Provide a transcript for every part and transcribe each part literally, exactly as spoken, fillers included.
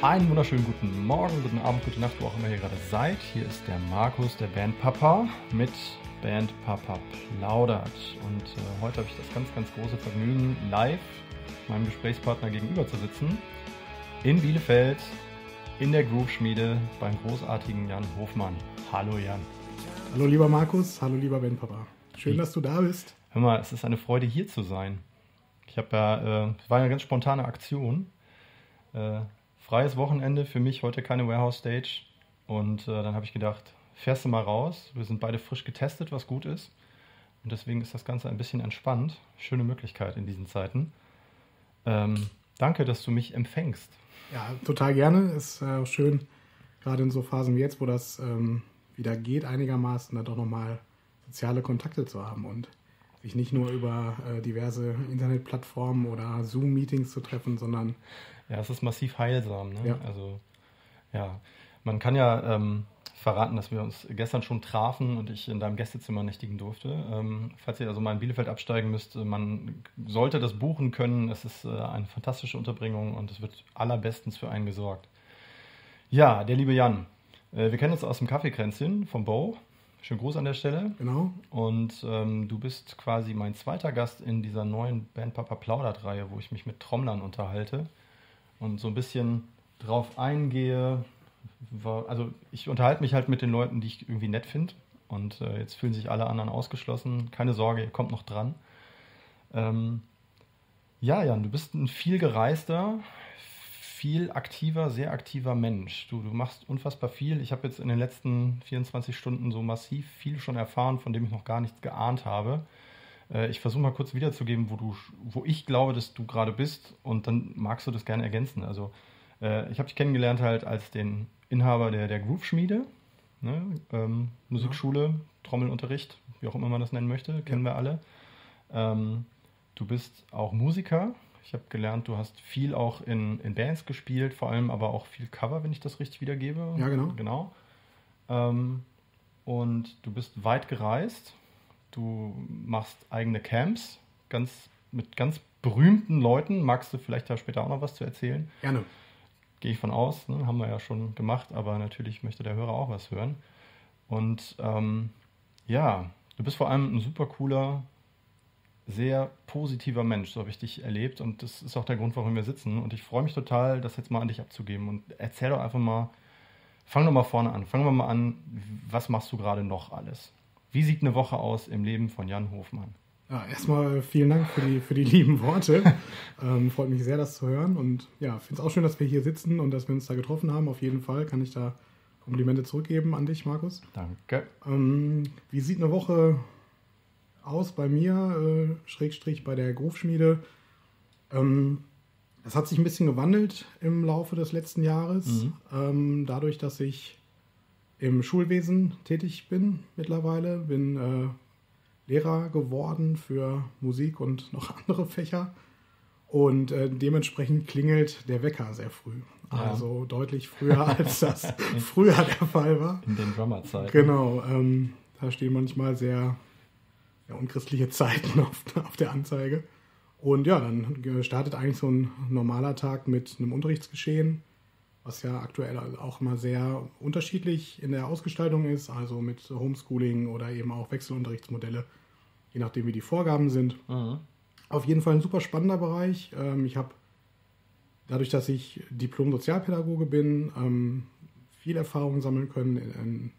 Einen wunderschönen guten Morgen, guten Abend, gute Nacht, wo auch immer ihr gerade seid. Hier ist der Markus, der Bandpapa, mit Bandpapa plaudert. Und äh, heute habe ich das ganz, ganz große Vergnügen, live meinem Gesprächspartner gegenüber zu sitzen. In Bielefeld, in der Groove-Schmiede, beim großartigen Jan Hofmann. Hallo Jan. Hallo lieber Markus, hallo lieber Bandpapa. Schön, dass du da bist. Hör mal, es ist eine Freude, hier zu sein. Ich habe ja, äh, war eine ganz spontane Aktion. Äh, freies Wochenende, für mich heute keine Warehouse-Stage. Und äh, dann habe ich gedacht, fährst du mal raus. Wir sind beide frisch getestet, was gut ist. Und deswegen ist das Ganze ein bisschen entspannt. Schöne Möglichkeit in diesen Zeiten. Ähm, danke, dass du mich empfängst. Ja, total gerne. Ist äh, schön, gerade in so Phasen wie jetzt, wo das ähm, wieder geht, einigermaßen dann doch nochmal soziale Kontakte zu haben und sich nicht nur über äh, diverse Internetplattformen oder Zoom-Meetings zu treffen, sondern... Ja, es ist massiv heilsam. Ne? Ja. Also, ja, man kann ja ähm, verraten, dass wir uns gestern schon trafen und ich in deinem Gästezimmer nächtigen durfte. Ähm, falls ihr also mal in Bielefeld absteigen müsst, man sollte das buchen können. Es ist äh, eine fantastische Unterbringung und es wird allerbestens für einen gesorgt. Ja, der liebe Jan. Äh, wir kennen uns aus dem Kaffeekränzchen vom Bo. Schönen Gruß an der Stelle. Genau. Und ähm, du bist quasi mein zweiter Gast in dieser neuen Bandpapa Plaudert-Reihe, wo ich mich mit Trommlern unterhalte und so ein bisschen drauf eingehe. Also ich unterhalte mich halt mit den Leuten, die ich irgendwie nett finde. Und äh, jetzt fühlen sich alle anderen ausgeschlossen. Keine Sorge, ihr kommt noch dran. Ähm, ja, Jan, du bist ein viel gereister, viel aktiver, sehr aktiver Mensch. Du, du machst unfassbar viel. Ich habe jetzt in den letzten vierundzwanzig Stunden so massiv viel schon erfahren, von dem ich noch gar nichts geahnt habe. Äh, ich versuche mal kurz wiederzugeben, wo, du, wo ich glaube, dass du gerade bist, und dann magst du das gerne ergänzen. Also äh, ich habe dich kennengelernt halt als den Inhaber der, der Groove-Schmiede, ne? ähm, Musikschule, Trommelunterricht, wie auch immer man das nennen möchte, kennen wir alle. Ähm, du bist auch Musiker. Ich habe gelernt, du hast viel auch in, in Bands gespielt, vor allem aber auch viel Cover, wenn ich das richtig wiedergebe. Ja, genau. genau. Ähm, und du bist weit gereist. Du machst eigene Camps ganz, mit ganz berühmten Leuten. Magst du vielleicht da später auch noch was zu erzählen? Gerne. Gehe ich von aus, ne? Haben wir ja schon gemacht, aber natürlich möchte der Hörer auch was hören. Und ähm, ja, du bist vor allem ein super cooler, sehr positiver Mensch, so habe ich dich erlebt, und das ist auch der Grund, warum wir sitzen, und ich freue mich total, das jetzt mal an dich abzugeben, und erzähl doch einfach mal, fang doch mal vorne an, fangen wir mal an, was machst du gerade noch alles? Wie sieht eine Woche aus im Leben von Jan Hofmann? Ja, erstmal vielen Dank für die, für die lieben Worte. ähm, freut mich sehr, das zu hören, und ja, finde es auch schön, dass wir hier sitzen und dass wir uns da getroffen haben. Auf jeden Fall kann ich da Komplimente zurückgeben an dich, Markus. Danke. Ähm, wie sieht eine Woche aus bei mir, äh, Schrägstrich bei der Groove-Schmiede? Ähm, es hat sich ein bisschen gewandelt im Laufe des letzten Jahres. Mhm. Ähm, dadurch, dass ich im Schulwesen tätig bin mittlerweile, bin äh, Lehrer geworden für Musik und noch andere Fächer. Und äh, dementsprechend klingelt der Wecker sehr früh. Ja. Also deutlich früher, als das früher der Fall war. In den Drummer-Zeiten. Genau, ähm, da stehen manchmal sehr ja, unchristliche Zeiten auf, auf der Anzeige. Und ja, dann startet eigentlich so ein normaler Tag mit einem Unterrichtsgeschehen, was ja aktuell auch immer sehr unterschiedlich in der Ausgestaltung ist, also mit Homeschooling oder eben auch Wechselunterrichtsmodelle, je nachdem wie die Vorgaben sind. Mhm. Auf jeden Fall ein super spannender Bereich. Ich habe, dadurch, dass ich Diplom-Sozialpädagoge bin, viel Erfahrung sammeln können in,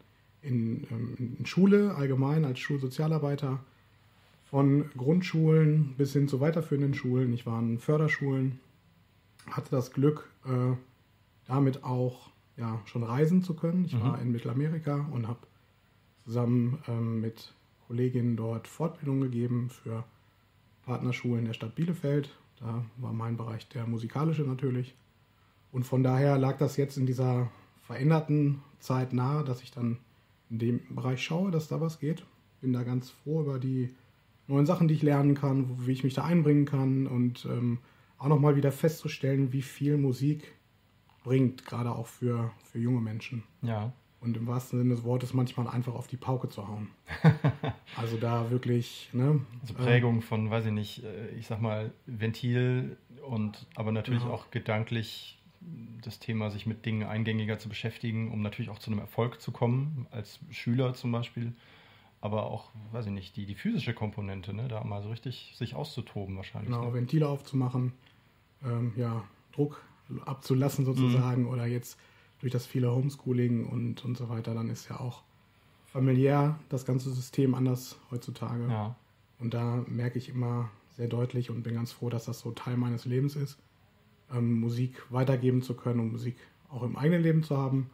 in, in Schule allgemein als Schulsozialarbeiter, von Grundschulen bis hin zu weiterführenden Schulen. Ich war in Förderschulen, hatte das Glück, äh, damit auch ja, schon reisen zu können. Ich mhm. war in Mittelamerika und habe zusammen ähm, mit Kolleginnen dort Fortbildung gegeben für Partnerschulen der Stadt Bielefeld. Da war mein Bereich der musikalische natürlich. Und von daher lag das jetzt in dieser veränderten Zeit nahe, dass ich dann in dem Bereich schaue, dass da was geht. Bin da ganz froh über die neuen Sachen, die ich lernen kann, wie ich mich da einbringen kann, und ähm, auch nochmal wieder festzustellen, wie viel Musik bringt, gerade auch für, für junge Menschen. Ja. Und im wahrsten Sinne des Wortes manchmal einfach auf die Pauke zu hauen. Also da wirklich, ne? Also Prägung äh, von, weiß ich nicht, ich sag mal, Ventil und aber natürlich ja. auch gedanklich das Thema, sich mit Dingen eingängiger zu beschäftigen, um natürlich auch zu einem Erfolg zu kommen, als Schüler zum Beispiel. Aber auch, weiß ich nicht, die, die physische Komponente, ne? Da mal so richtig sich auszutoben wahrscheinlich. Genau, Ne? Ventile aufzumachen, ähm, ja, Druck abzulassen sozusagen, mhm. oder jetzt durch das viele Homeschooling und, und so weiter, dann ist ja auch familiär das ganze System anders heutzutage. Ja. Und da merke ich immer sehr deutlich und bin ganz froh, dass das so Teil meines Lebens ist, ähm, Musik weitergeben zu können und Musik auch im eigenen Leben zu haben.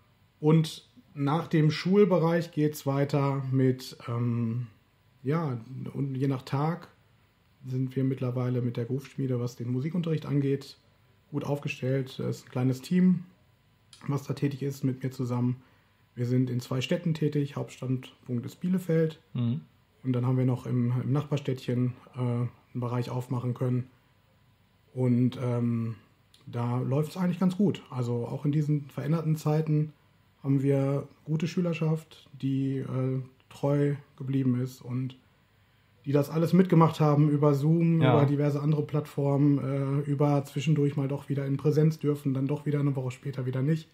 Und nach dem Schulbereich geht es weiter mit, ähm, ja, und je nach Tag sind wir mittlerweile mit der Groove-Schmiede, was den Musikunterricht angeht, gut aufgestellt. Es ist ein kleines Team, was da tätig ist mit mir zusammen. Wir sind in zwei Städten tätig, Hauptstandpunkt ist Bielefeld. Mhm. Und dann haben wir noch im, im Nachbarstädtchen äh, einen Bereich aufmachen können. Und ähm, da läuft es eigentlich ganz gut. Also auch in diesen veränderten Zeiten haben wir gute Schülerschaft, die äh, treu geblieben ist und die das alles mitgemacht haben über Zoom, ja. über diverse andere Plattformen, äh, über zwischendurch mal doch wieder in Präsenz dürfen, dann doch wieder eine Woche später wieder nicht.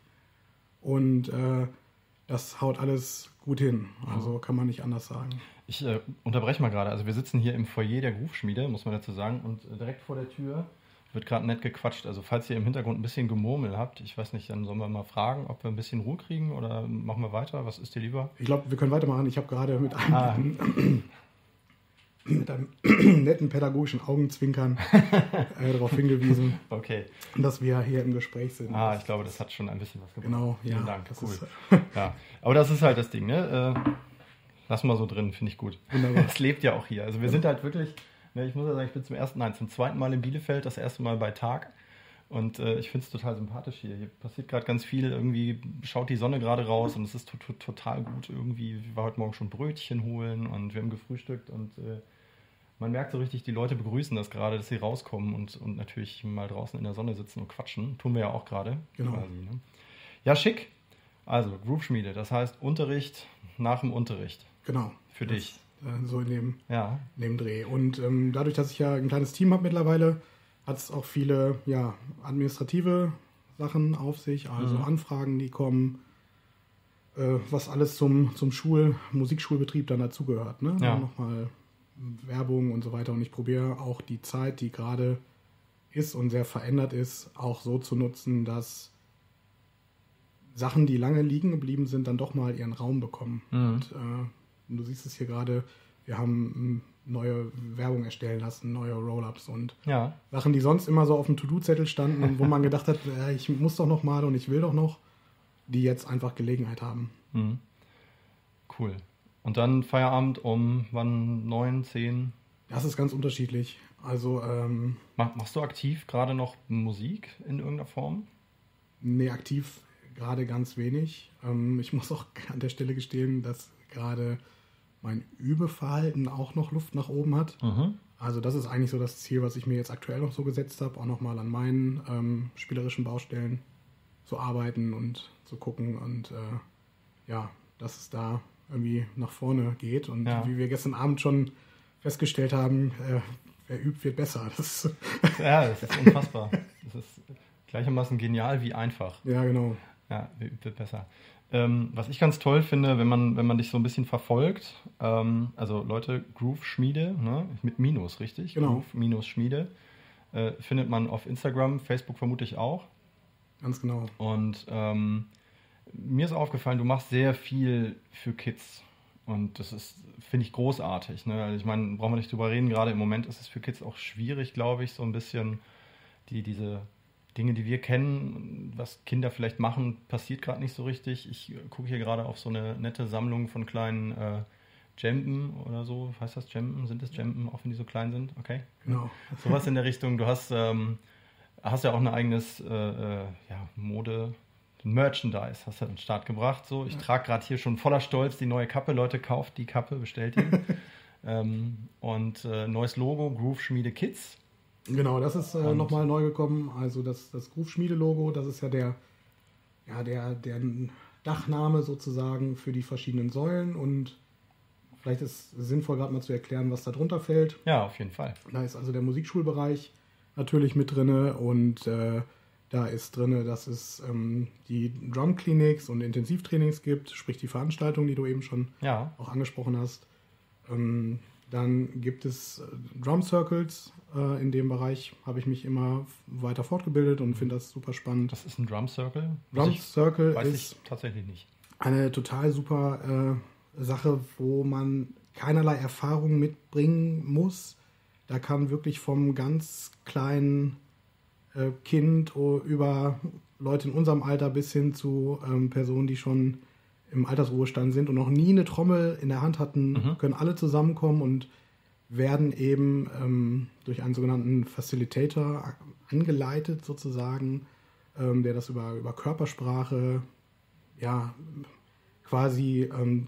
Und äh, das haut alles gut hin. Also kann man nicht anders sagen. Ich äh, unterbreche mal gerade. Also wir sitzen hier im Foyer der Groove-Schmiede, muss man dazu sagen. Und äh, direkt vor der Tür wird gerade nett gequatscht. Also falls ihr im Hintergrund ein bisschen Gemurmel habt, ich weiß nicht, dann sollen wir mal fragen, ob wir ein bisschen Ruhe kriegen oder machen wir weiter? Was ist dir lieber? Ich glaube, wir können weitermachen. Ich habe gerade mit einem, ah. netten, mit einem netten pädagogischen Augenzwinkern äh, darauf hingewiesen, okay. dass wir hier im Gespräch sind. Ah, ich glaube, das hat schon ein bisschen was gebracht. Genau, Vielen ja. Dank, das cool. Ist, ja. Aber das ist halt das Ding, ne? Äh, lass mal so drin, finde ich gut. Wunderbar. Es lebt ja auch hier. Also wir ja. sind halt wirklich, ne, ich muss ja sagen, ich bin zum ersten, nein, zum zweiten Mal in Bielefeld, das erste Mal bei Tag. Und äh, ich finde es total sympathisch hier. Hier passiert gerade ganz viel. Irgendwie schaut die Sonne gerade raus und es ist to- to- total gut. Irgendwie, wir waren heute Morgen schon Brötchen holen und wir haben gefrühstückt und äh, man merkt so richtig, die Leute begrüßen das gerade, dass sie rauskommen und, und natürlich mal draußen in der Sonne sitzen und quatschen. Tun wir ja auch gerade. Genau. Quasi, ne? Ja, schick. Also, Groove-Schmiede, das heißt Unterricht nach dem Unterricht. Genau. Für das, dich. Äh, so in dem, ja. in dem Dreh. Und ähm, dadurch, dass ich ja ein kleines Team habe mittlerweile, hat es auch viele ja, administrative Sachen auf sich, also mhm. Anfragen, die kommen, äh, was alles zum, zum Schul-, Musikschulbetrieb dann dazugehört. Ne? Ja. Nochmal Werbung und so weiter. Und ich probiere auch die Zeit, die gerade ist und sehr verändert ist, auch so zu nutzen, dass Sachen, die lange liegen geblieben sind, dann doch mal ihren Raum bekommen. Mhm. Und äh, du siehst es hier gerade, wir haben neue Werbung erstellen lassen, neue Roll-Ups und ja. Sachen, die sonst immer so auf dem To-Do-Zettel standen und wo man gedacht hat, äh, ich muss doch noch mal und ich will doch noch, die jetzt einfach Gelegenheit haben. Mhm. Cool. Und dann Feierabend um wann? neun, zehn? Das ist ganz unterschiedlich. Also ähm, Mach, machst du aktiv gerade noch Musik in irgendeiner Form? Nee, aktiv gerade ganz wenig. Ähm, ich muss auch an der Stelle gestehen, dass gerade mein Übeverhalten auch noch Luft nach oben hat. Mhm. Also das ist eigentlich so das Ziel, was ich mir jetzt aktuell noch so gesetzt habe, auch nochmal an meinen ähm, spielerischen Baustellen zu arbeiten und zu gucken und äh, ja, dass es da irgendwie nach vorne geht. Und ja. wie wir gestern Abend schon festgestellt haben, äh, wer übt, wird besser. Das ja, das ist unfassbar. Das ist gleichermaßen genial wie einfach. Ja, genau. Ja, wer übt, wird besser. Ähm, was ich ganz toll finde, wenn man, wenn man dich so ein bisschen verfolgt, ähm, also Leute, Groove-Schmiede, ne? Mit Minus, richtig? Genau. Groove-Schmiede, äh, findet man auf Instagram, Facebook vermutlich auch. Ganz genau. Und ähm, mir ist aufgefallen, du machst sehr viel für Kids. Und das ist, finde ich, großartig. Ne? Also ich meine, brauchen wir nicht drüber reden, gerade im Moment ist es für Kids auch schwierig, glaube ich, so ein bisschen die, diese Dinge, die wir kennen, was Kinder vielleicht machen, passiert gerade nicht so richtig. Ich gucke hier gerade auf so eine nette Sammlung von kleinen äh, Djemben oder so. Heißt das Djemben? Sind das Djemben, auch wenn die so klein sind? Okay. Genau. Sowas in der Richtung. Du hast, ähm, hast ja auch ein eigenes äh, äh, ja, Mode, Merchandise hast du an den Start gebracht. So. Ich ja. trage gerade hier schon voller Stolz die neue Kappe. Leute, kauft die Kappe, bestellt die. ähm, und äh, neues Logo, Groove-Schmiede Kids. Genau, das ist äh, nochmal neu gekommen. Also das, das Groove-Schmiede-Logo, das ist ja der, ja, der, der Dachname sozusagen für die verschiedenen Säulen. Und vielleicht ist es sinnvoll, gerade mal zu erklären, was da drunter fällt. Ja, auf jeden Fall. Da ist also der Musikschulbereich natürlich mit drin und äh, Da ist drin, dass es ähm, die Drum-Clinics und Intensivtrainings gibt, sprich die Veranstaltungen, die du eben schon Ja. auch angesprochen hast. Ähm, dann gibt es äh, Drum Circles. Äh, in dem Bereich habe ich mich immer weiter fortgebildet und finde das super spannend. Was ist ein Drum Circle? Drum ich, Circle weiß ist ich tatsächlich nicht. eine total super äh, Sache, wo man keinerlei Erfahrung mitbringen muss. Da kann wirklich vom ganz kleinen äh, Kind oh, über Leute in unserem Alter bis hin zu ähm, Personen, die schon im Altersruhestand sind und noch nie eine Trommel in der Hand hatten, Mhm. können alle zusammenkommen und werden eben ähm, durch einen sogenannten Facilitator angeleitet sozusagen, ähm, der das über, über Körpersprache, ja, quasi ähm,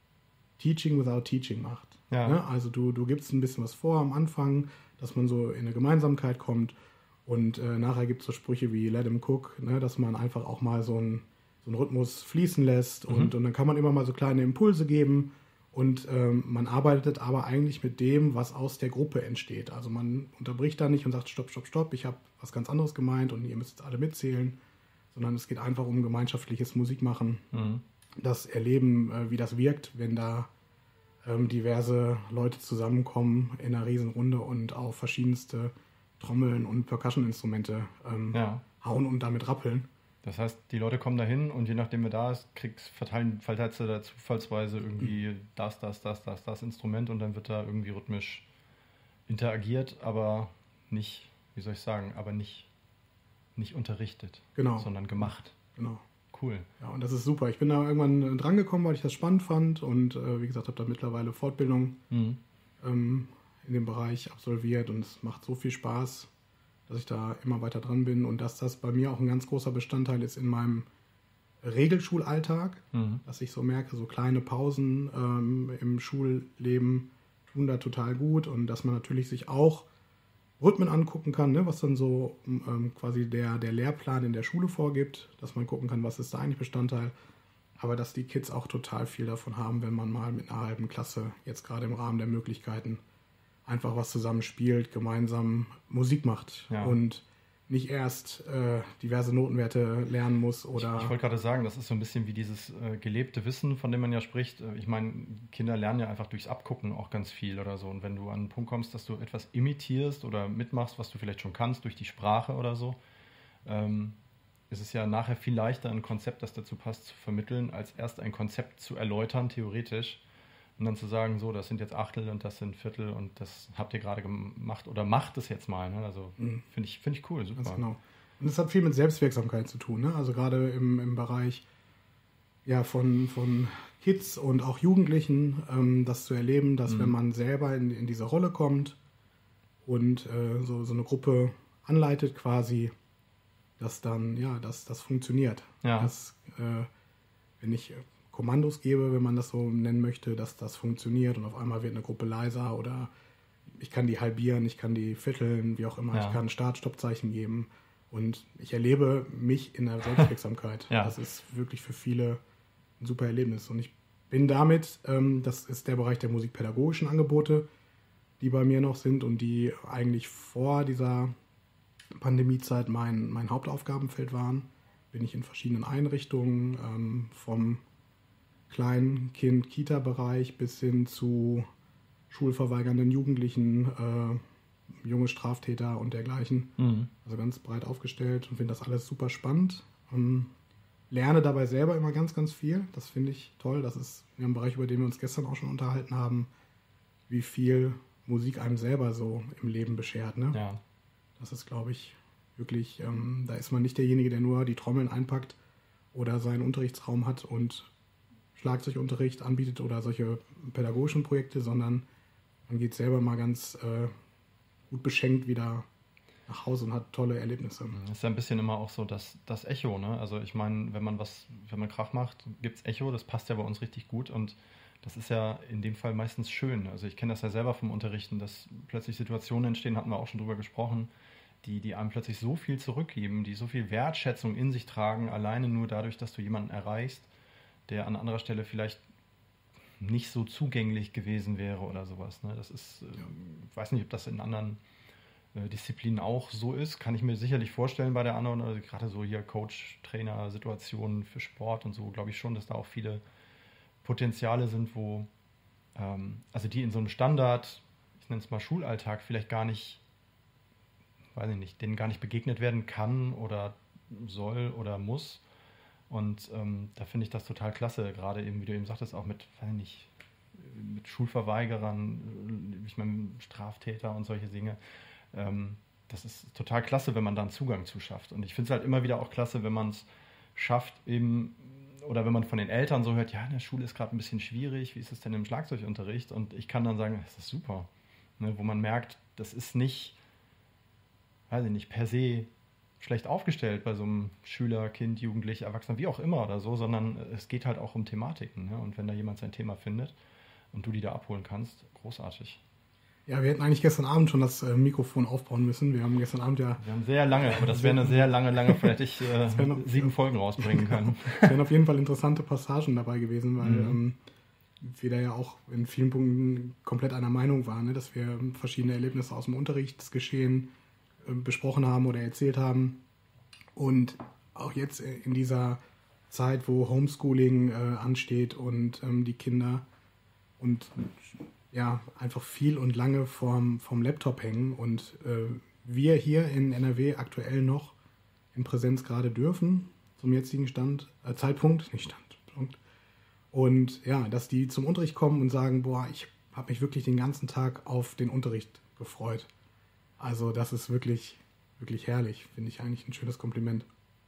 Teaching without Teaching macht. Ja. Ne? Also du, du gibst ein bisschen was vor am Anfang, dass man so in eine Gemeinsamkeit kommt und äh, nachher gibt es so Sprüche wie Let him cook, ne? Dass man einfach auch mal so einen so einen Rhythmus fließen lässt Mhm. und, und dann kann man immer mal so kleine Impulse geben und ähm, man arbeitet aber eigentlich mit dem, was aus der Gruppe entsteht. Also man unterbricht da nicht und sagt stopp, stopp, stopp, ich habe was ganz anderes gemeint und ihr müsst jetzt alle mitzählen, sondern es geht einfach um gemeinschaftliches Musikmachen. Mhm. Das Erleben, äh, wie das wirkt, wenn da ähm, diverse Leute zusammenkommen in einer Riesenrunde und auf verschiedenste Trommeln und Percussion-Instrumente ähm, Ja. hauen und damit rappeln. Das heißt, die Leute kommen da hin und je nachdem, wer da ist, kriegst, verteilen, verteilst du da zufallsweise irgendwie das, das, das, das, das Instrument und dann wird da irgendwie rhythmisch interagiert, aber nicht, wie soll ich sagen, aber nicht, nicht unterrichtet, Genau. sondern gemacht. Genau. Cool. Ja, und das ist super. Ich bin da irgendwann drangekommen, weil ich das spannend fand und äh, wie gesagt, habe da mittlerweile Fortbildung Mhm. ähm, in dem Bereich absolviert und es macht so viel Spaß, dass ich da immer weiter dran bin und dass das bei mir auch ein ganz großer Bestandteil ist in meinem Regelschulalltag, Mhm. dass ich so merke, so kleine Pausen ähm, im Schulleben tun da total gut und dass man natürlich sich auch Rhythmen angucken kann, ne, was dann so ähm, quasi der, der Lehrplan in der Schule vorgibt, dass man gucken kann, was ist da eigentlich Bestandteil, aber dass die Kids auch total viel davon haben, wenn man mal mit einer halben Klasse, jetzt gerade im Rahmen der Möglichkeiten, einfach was zusammen spielt, gemeinsam Musik macht Ja. und nicht erst äh, diverse Notenwerte lernen muss oder... Ich wollte gerade sagen, das ist so ein bisschen wie dieses äh, gelebte Wissen, von dem man ja spricht. Äh, Ich meine, Kinder lernen ja einfach durchs Abgucken auch ganz viel oder so. Und wenn du an einen Punkt kommst, dass du etwas imitierst oder mitmachst, was du vielleicht schon kannst, durch die Sprache oder so, ähm, ist es ja nachher viel leichter, ein Konzept, das dazu passt, zu vermitteln, als erst ein Konzept zu erläutern, theoretisch. Und dann zu sagen, so, das sind jetzt Achtel und das sind Viertel und das habt ihr gerade gemacht oder macht es jetzt mal. Ne? Also Mhm. finde ich, find ich cool, super. Ganz genau. Und es hat viel mit Selbstwirksamkeit zu tun. Ne? Also gerade im, im Bereich ja, von, von Kids und auch Jugendlichen, ähm, das zu erleben, dass Mhm. wenn man selber in, in diese Rolle kommt und äh, so, so eine Gruppe anleitet quasi, dass dann, ja, dass das funktioniert. Ja. Dass, äh, wenn ich Kommandos gebe, wenn man das so nennen möchte, dass das funktioniert und auf einmal wird eine Gruppe leiser oder ich kann die halbieren, ich kann die vierteln, wie auch immer, Ja. ich kann Start-Stopp-Zeichen geben und ich erlebe mich in der Selbstwirksamkeit. Ja. Das ist wirklich für viele ein super Erlebnis und ich bin damit, ähm, das ist der Bereich der musikpädagogischen Angebote, die bei mir noch sind und die eigentlich vor dieser Pandemiezeit mein, mein Hauptaufgabenfeld waren, bin ich in verschiedenen Einrichtungen ähm, vom Kleinkind-Kita-Bereich bis hin zu schulverweigernden Jugendlichen, äh, junge Straftäter und dergleichen. Mhm. Also ganz breit aufgestellt und finde das alles super spannend. Ähm, lerne dabei selber immer ganz, ganz viel. Das finde ich toll. Das ist ja ein Bereich, über den wir uns gestern auch schon unterhalten haben, wie viel Musik einem selber so im Leben beschert. Ne? Ja. Das ist, glaube ich, wirklich, ähm, da ist man nicht derjenige, der nur die Trommeln einpackt oder seinen Unterrichtsraum hat und Schlagzeugunterricht anbietet oder solche pädagogischen Projekte, sondern man geht selber mal ganz äh, gut beschenkt wieder nach Hause und hat tolle Erlebnisse. Das ist ja ein bisschen immer auch so das, das Echo, ne? Also ich meine, wenn man was, wenn man Krach macht, gibt es Echo, das passt ja bei uns richtig gut und das ist ja in dem Fall meistens schön. Also ich kenne das ja selber vom Unterrichten, dass plötzlich Situationen entstehen, hatten wir auch schon drüber gesprochen, die, die einem plötzlich so viel zurückgeben, die so viel Wertschätzung in sich tragen, alleine nur dadurch, dass du jemanden erreichst, der an anderer Stelle vielleicht nicht so zugänglich gewesen wäre oder sowas. Ne? Das ist, äh, ich weiß nicht, ob das in anderen äh, Disziplinen auch so ist. Kann ich mir sicherlich vorstellen bei der anderen, also gerade so hier Coach-Trainer-Situationen für Sport und so, glaube ich schon, dass da auch viele Potenziale sind, wo, ähm, also die in so einem Standard, ich nenne es mal Schulalltag, vielleicht gar nicht, weiß ich nicht, denen gar nicht begegnet werden kann oder soll oder muss. Und ähm, da finde ich das total klasse, gerade eben, wie du eben sagtest, auch mit, weiß ich nicht, mit Schulverweigerern, ich meine Straftäter und solche Dinge. Ähm, das ist total klasse, wenn man da einen Zugang zu schafft. Und ich finde es halt immer wieder auch klasse, wenn man es schafft, eben, oder wenn man von den Eltern so hört, ja, in der Schule ist gerade ein bisschen schwierig, wie ist es denn im Schlagzeugunterricht? Und ich kann dann sagen, das ist super. Ne, wo man merkt, das ist nicht, weiß ich nicht, per se schlecht aufgestellt bei so einem Schüler, Kind, Jugendlich, Erwachsener, wie auch immer oder so, sondern es geht halt auch um Thematiken. Ne? Und wenn da jemand sein Thema findet und du die da abholen kannst, großartig. Ja, wir hätten eigentlich gestern Abend schon das äh, Mikrofon aufbauen müssen. Wir haben gestern Abend ja... Wir haben sehr lange, aber das wäre eine sehr lange, lange, vielleicht ich äh, noch, sieben Folgen rausbringen können. Es wären auf jeden Fall interessante Passagen dabei gewesen, weil mhm. ähm, wir da ja auch in vielen Punkten komplett einer Meinung waren, ne? Dass wir verschiedene Erlebnisse aus dem Unterrichtsgeschehen äh, besprochen haben oder erzählt haben. Und auch jetzt in dieser Zeit, wo Homeschooling äh, ansteht und ähm, die Kinder und ja, einfach viel und lange vorm, vorm Laptop hängen und äh, wir hier in N R W aktuell noch in Präsenz gerade dürfen, zum jetzigen Stand, äh, Zeitpunkt, nicht Standpunkt. Und ja, dass die zum Unterricht kommen und sagen, boah, ich habe mich wirklich den ganzen Tag auf den Unterricht gefreut. Also das ist wirklich, wirklich herrlich, finde ich eigentlich ein schönes Kompliment.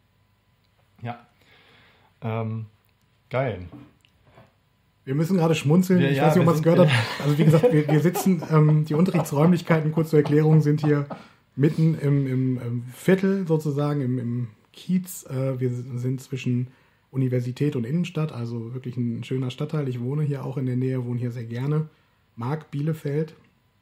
Ja, ähm, geil. Wir müssen gerade schmunzeln. Ja, ich ja, weiß nicht, ob man es sind, gehört hat. Also wie gesagt, wir, wir sitzen, ähm, die Unterrichtsräumlichkeiten, kurz zur Erklärung, sind hier mitten im, im, im Viertel sozusagen, im, im Kiez. Äh, wir sind zwischen Universität und Innenstadt, also wirklich ein schöner Stadtteil. Ich wohne hier auch in der Nähe, wohne hier sehr gerne, mag Bielefeld.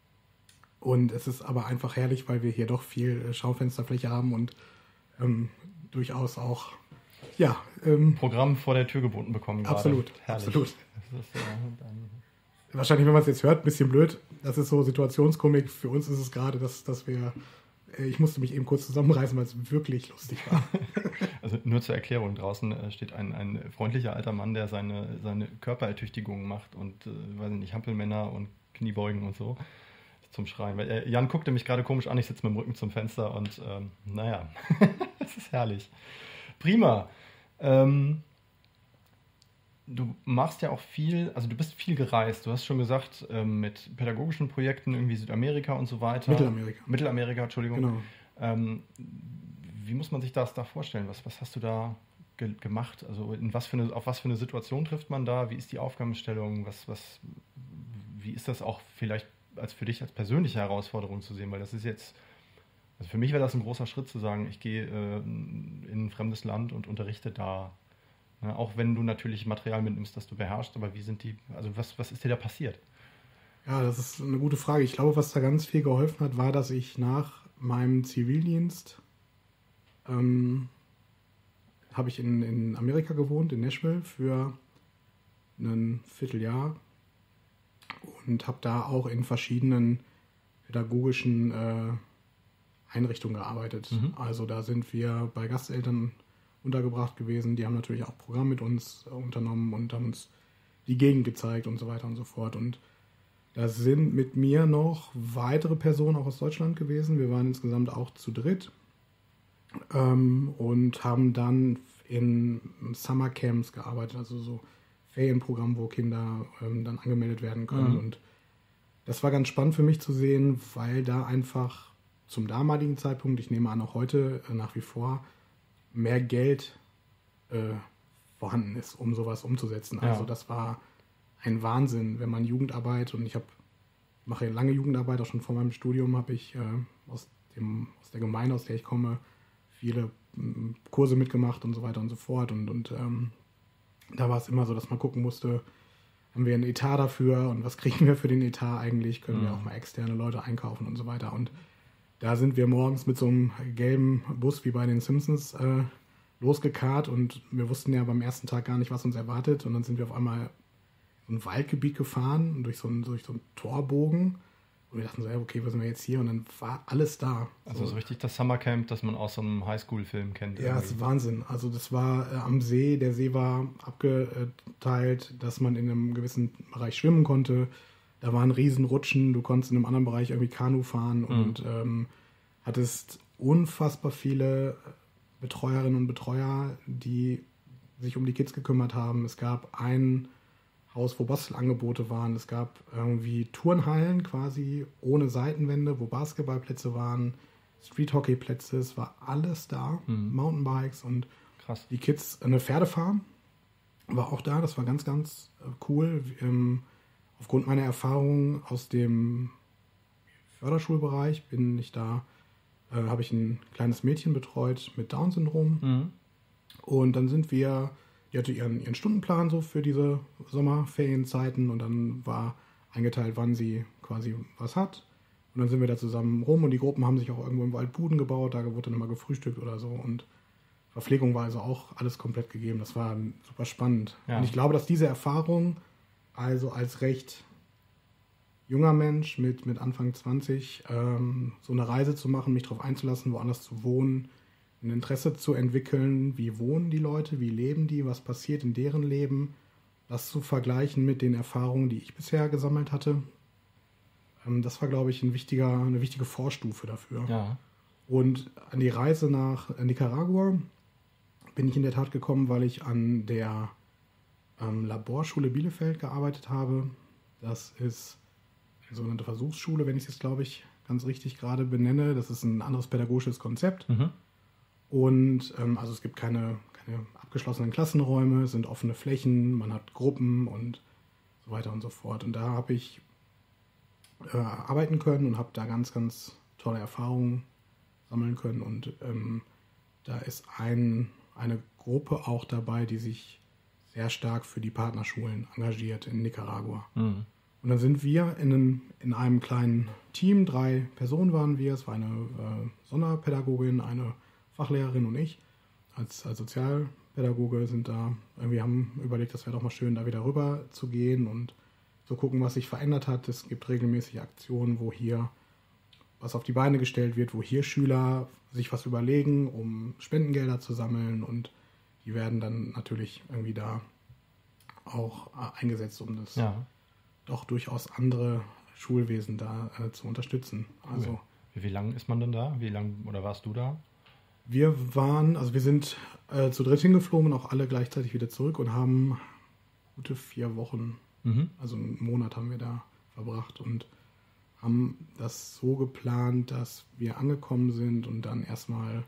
Und es ist aber einfach herrlich, weil wir hier doch viel Schaufensterfläche haben und ähm, durchaus auch ja, ähm, Programm vor der Tür geboten bekommen gerade. Absolut, herrlich. absolut. Das ist, äh, dann Wahrscheinlich, wenn man es jetzt hört, ein bisschen blöd. Das ist so Situationskomik. Für uns ist es gerade, dass, dass wir, ich musste mich eben kurz zusammenreißen, weil es wirklich lustig war. Also nur zur Erklärung, draußen steht ein, ein freundlicher alter Mann, der seine, seine Körperertüchtigungen macht und, äh, weiß nicht, Hampelmänner und Kniebeugen und so zum Schreien. Weil, äh, Jan guckte mich gerade komisch an, ich sitze mit dem Rücken zum Fenster und ähm, naja, es ist herrlich. Prima. Ähm, du machst ja auch viel, also du bist viel gereist. Du hast schon gesagt, ähm, mit pädagogischen Projekten, irgendwie Südamerika und so weiter. Mittelamerika. Mittelamerika, Entschuldigung. Genau. Ähm, wie muss man sich das da vorstellen? Was, was hast du da ge- gemacht? Also in was für eine, auf was für eine Situation trifft man da? Wie ist die Aufgabenstellung? Was, was, wie ist das auch vielleicht als für dich als persönliche Herausforderung zu sehen? Weil das ist jetzt, also für mich wäre das ein großer Schritt zu sagen, ich gehe äh, in ein fremdes Land und unterrichte da. Ja, auch wenn du natürlich Material mitnimmst, das du beherrschst, aber wie sind die, also was, was ist dir da passiert? Ja, das ist eine gute Frage. Ich glaube, was da ganz viel geholfen hat, war, dass ich nach meinem Zivildienst ähm, habe ich in, in Amerika gewohnt, in Nashville, für ein Vierteljahr und habe da auch in verschiedenen pädagogischen äh, Einrichtungen gearbeitet. Mhm. Also da sind wir bei Gasteltern untergebracht gewesen. Die haben natürlich auch Programm mit uns unternommen und haben uns die Gegend gezeigt und so weiter und so fort. Und da sind mit mir noch weitere Personen auch aus Deutschland gewesen. Wir waren insgesamt auch zu dritt ähm, und haben dann in Summercamps gearbeitet, also so Ferienprogramm, wo Kinder ähm, dann angemeldet werden können. Mhm. Und das war ganz spannend für mich zu sehen, weil da einfach zum damaligen Zeitpunkt, ich nehme an auch heute äh, nach wie vor, mehr Geld äh, vorhanden ist, um sowas umzusetzen. Ja. Also das war ein Wahnsinn, wenn man Jugendarbeit, und ich habe mache lange Jugendarbeit, auch schon vor meinem Studium habe ich äh, aus, dem, aus der Gemeinde, aus der ich komme, viele m, Kurse mitgemacht und so weiter und so fort. Und, und ähm, da war es immer so, dass man gucken musste, haben wir einen Etat dafür und was kriegen wir für den Etat eigentlich? Können mhm. wir auch mal externe Leute einkaufen und so weiter. Und da sind wir morgens mit so einem gelben Bus wie bei den Simpsons äh, losgekarrt und wir wussten ja beim ersten Tag gar nicht, was uns erwartet. Und dann sind wir auf einmal in ein Waldgebiet gefahren, durch so einen, durch so einen Torbogen. Und Und wir dachten so, ja, okay, wo sind wir jetzt hier? Und dann war alles da. Also so, so richtig das Summercamp, das man aus so einem Highschool-Film kennt. Ja, das ist Wahnsinn. Also das war äh, am See, der See war abgeteilt, dass man in einem gewissen Bereich schwimmen konnte. Da waren Riesenrutschen, du konntest in einem anderen Bereich irgendwie Kanu fahren mhm. und ähm, hattest unfassbar viele Betreuerinnen und Betreuer, die sich um die Kids gekümmert haben. Es gab ein Haus, wo Bastelangebote waren. Es gab irgendwie Turnhallen quasi ohne Seitenwände, wo Basketballplätze waren, Streethockeyplätze, es war alles da, mhm. Mountainbikes und krass. Die Kids, eine Pferdefarm war auch da, das war ganz, ganz cool. Ähm, aufgrund meiner Erfahrungen aus dem Förderschulbereich bin ich da, äh, habe ich ein kleines Mädchen betreut mit Down-Syndrom mhm. und dann sind wir Die hatte ihren, ihren Stundenplan so für diese Sommerferienzeiten und dann war eingeteilt, wann sie quasi was hat. Und dann sind wir da zusammen rum und die Gruppen haben sich auch irgendwo im Wald Buden gebaut, da wurde dann immer gefrühstückt oder so und Verpflegung war also auch alles komplett gegeben. Das war super spannend. Ja. Und ich glaube, dass diese Erfahrung, also als recht junger Mensch mit, mit Anfang zwanzig, ähm, so eine Reise zu machen, mich darauf einzulassen, woanders zu wohnen, ein Interesse zu entwickeln, wie wohnen die Leute, wie leben die, was passiert in deren Leben, das zu vergleichen mit den Erfahrungen, die ich bisher gesammelt hatte. Ähm, das war, glaube ich, ein wichtiger, eine wichtige Vorstufe dafür. Ja. Und an die Reise nach Nicaragua bin ich in der Tat gekommen, weil ich an der ähm, Laborschule Bielefeld gearbeitet habe. Das ist eine sogenannte Versuchsschule, wenn ich es jetzt, glaube ich, ganz richtig gerade benenne. Das ist ein anderes pädagogisches Konzept. Mhm. Und ähm, also es gibt keine, keine abgeschlossenen Klassenräume, es sind offene Flächen, man hat Gruppen und so weiter und so fort. Und da habe ich äh, arbeiten können und habe da ganz, ganz tolle Erfahrungen sammeln können. Und ähm, da ist ein, eine Gruppe auch dabei, die sich sehr stark für die Partnerschulen engagiert in Nicaragua. Mhm. Und dann sind wir in einem, in einem kleinen Team, drei Personen waren wir, es war eine äh, Sonderpädagogin, eine Fachlehrerin und ich als, als Sozialpädagoge sind da, irgendwie haben überlegt, das wäre doch mal schön, da wieder rüber zu gehen und zu gucken, was sich verändert hat. Es gibt regelmäßig Aktionen, wo hier was auf die Beine gestellt wird, wo hier Schüler sich was überlegen, um Spendengelder zu sammeln und die werden dann natürlich irgendwie da auch eingesetzt, um das ja. doch durchaus andere Schulwesen da äh, zu unterstützen. Also cool. Wie, wie lange ist man denn da? Wie lange oder warst du da? Wir waren, also wir sind äh, zu dritt hingeflogen und auch alle gleichzeitig wieder zurück und haben gute vier Wochen, mhm. also einen Monat haben wir da verbracht und haben das so geplant, dass wir angekommen sind und dann erstmal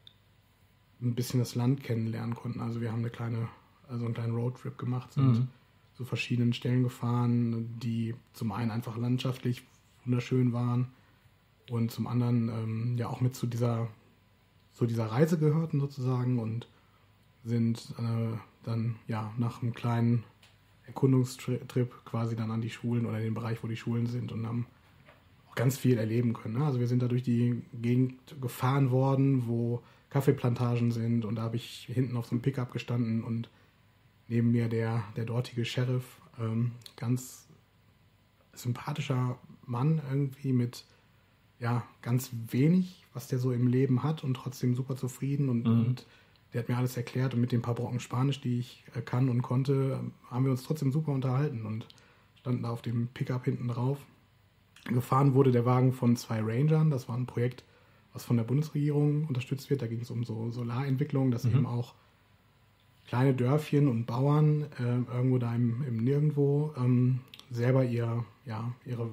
ein bisschen das Land kennenlernen konnten. Also wir haben eine kleine, also einen kleinen Roadtrip gemacht, sind mhm. zu verschiedenen Stellen gefahren, die zum einen einfach landschaftlich wunderschön waren und zum anderen ähm, ja auch mit zu dieser zu dieser Reise gehörten sozusagen und sind äh, dann ja nach einem kleinen Erkundungstrip quasi dann an die Schulen oder den Bereich, wo die Schulen sind und haben auch ganz viel erleben können. Ne? Also wir sind da durch die Gegend gefahren worden, wo Kaffeeplantagen sind und da habe ich hinten auf so einem Pickup gestanden und neben mir der, der dortige Sheriff, ähm, ganz sympathischer Mann irgendwie mit ja, ganz wenig, was der so im Leben hat und trotzdem super zufrieden und, mhm. und der hat mir alles erklärt und mit den paar Brocken Spanisch, die ich äh, kann und konnte, haben wir uns trotzdem super unterhalten und standen da auf dem Pickup hinten drauf. Gefahren wurde der Wagen von zwei Rangern, das war ein Projekt, was von der Bundesregierung unterstützt wird, da ging es um so Solarentwicklung, dass mhm. eben auch kleine Dörfchen und Bauern äh, irgendwo da im, im Nirgendwo ähm, selber ihr, ja, ihre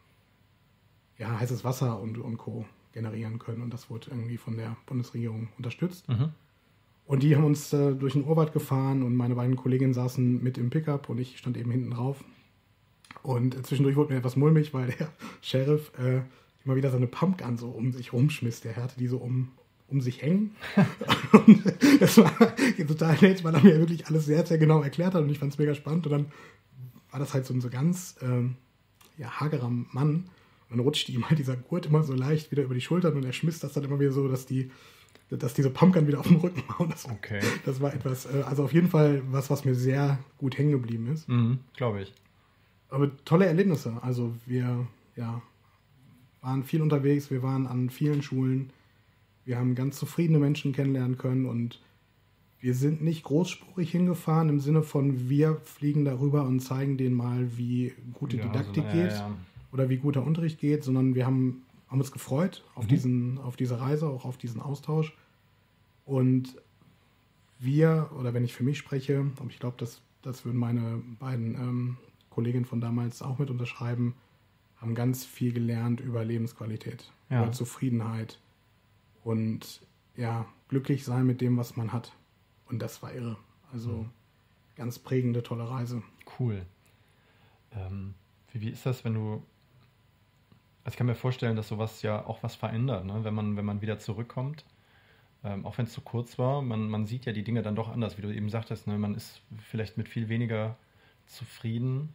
ja, heißes Wasser und, und Co. generieren können. Und das wurde irgendwie von der Bundesregierung unterstützt. Mhm. Und die haben uns äh, durch den Urwald gefahren und meine beiden Kolleginnen saßen mit im Pickup und ich stand eben hinten drauf. Und äh, zwischendurch wurde mir etwas mulmig, weil der Sheriff äh, immer wieder so eine Pumpgun so um sich rumschmiss. Der hatte die so um, um sich hängen. Und das war total nett, weil er mir wirklich alles sehr, sehr genau erklärt hat und ich fand es mega spannend. Und dann war das halt so ein so ganz ähm, ja, hagerer Mann. Und dann rutschte ihm halt dieser Gurt immer so leicht wieder über die Schultern und er schmiss das dann immer wieder so, dass die, dass diese Pumpgun wieder auf dem Rücken war. Und das, okay. das war etwas, also auf jeden Fall was, was mir sehr gut hängen geblieben ist. Mhm, glaube ich. Aber tolle Erlebnisse. Also wir, ja, waren viel unterwegs, wir waren an vielen Schulen, wir haben ganz zufriedene Menschen kennenlernen können und wir sind nicht großspurig hingefahren im Sinne von, wir fliegen darüber und zeigen denen mal, wie gute Ja, Didaktik so, ja, geht ja. oder wie guter Unterricht geht, sondern wir haben, haben uns gefreut auf, Mhm. diesen, auf diese Reise, auch auf diesen Austausch. Und wir, oder wenn ich für mich spreche, und ich glaube, das, das würden meine beiden ähm, Kolleginnen von damals auch mit unterschreiben, haben ganz viel gelernt über Lebensqualität, Ja. über Zufriedenheit und ja, glücklich sein mit dem, was man hat. Und das war irre. Also Mhm. ganz prägende, tolle Reise. Cool. Ähm, wie, wie ist das, wenn du... Also ich kann mir vorstellen, dass sowas ja auch was verändert, ne? Wenn man, wenn man wieder zurückkommt. Ähm, auch wenn es zu kurz war, man, man sieht ja die Dinge dann doch anders, wie du eben sagtest, ne? Man ist vielleicht mit viel weniger zufrieden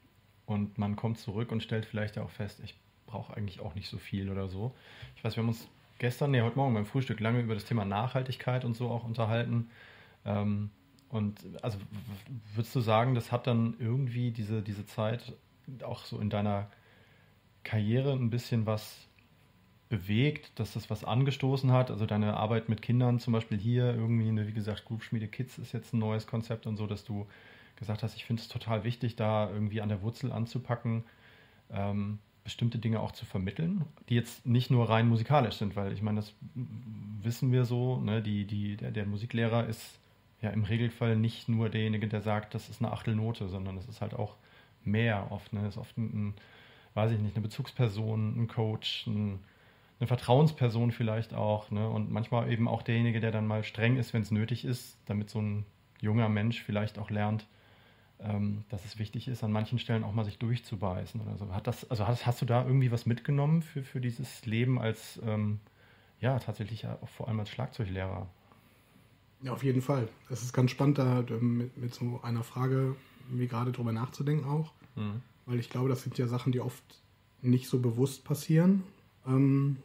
und man kommt zurück und stellt vielleicht ja auch fest, ich brauche eigentlich auch nicht so viel oder so. Ich weiß, wir haben uns gestern, nee, heute Morgen beim Frühstück lange über das Thema Nachhaltigkeit und so auch unterhalten. Ähm, und also w- würdest du sagen, das hat dann irgendwie diese, diese Zeit auch so in deiner Karriere ein bisschen was bewegt, dass das was angestoßen hat? Also deine Arbeit mit Kindern zum Beispiel hier irgendwie, ne, wie gesagt, Group Schmiede Kids ist jetzt ein neues Konzept und so, dass du gesagt hast, ich finde es total wichtig, da irgendwie an der Wurzel anzupacken, ähm, bestimmte Dinge auch zu vermitteln, die jetzt nicht nur rein musikalisch sind, weil ich meine, das wissen wir so, ne, die, die, der, der Musiklehrer ist ja im Regelfall nicht nur derjenige, der sagt, das ist eine Achtelnote, sondern es ist halt auch mehr oft, ne, es ist oft ein, ein, weiß ich nicht, eine Bezugsperson, ein Coach, ein, eine Vertrauensperson vielleicht auch, ne, und manchmal eben auch derjenige, der dann mal streng ist, wenn es nötig ist, damit so ein junger Mensch vielleicht auch lernt, ähm, dass es wichtig ist, an manchen Stellen auch mal sich durchzubeißen oder so. Hat das, also hast, hast du da irgendwie was mitgenommen für, für dieses Leben als, ähm, ja, tatsächlich ja auch vor allem als Schlagzeuglehrer? Ja, auf jeden Fall. Es ist ganz spannend, da ähm, mit, mit so einer Frage mir gerade drüber nachzudenken auch, Mhm. weil ich glaube, das sind ja Sachen, die oft nicht so bewusst passieren. Ähm,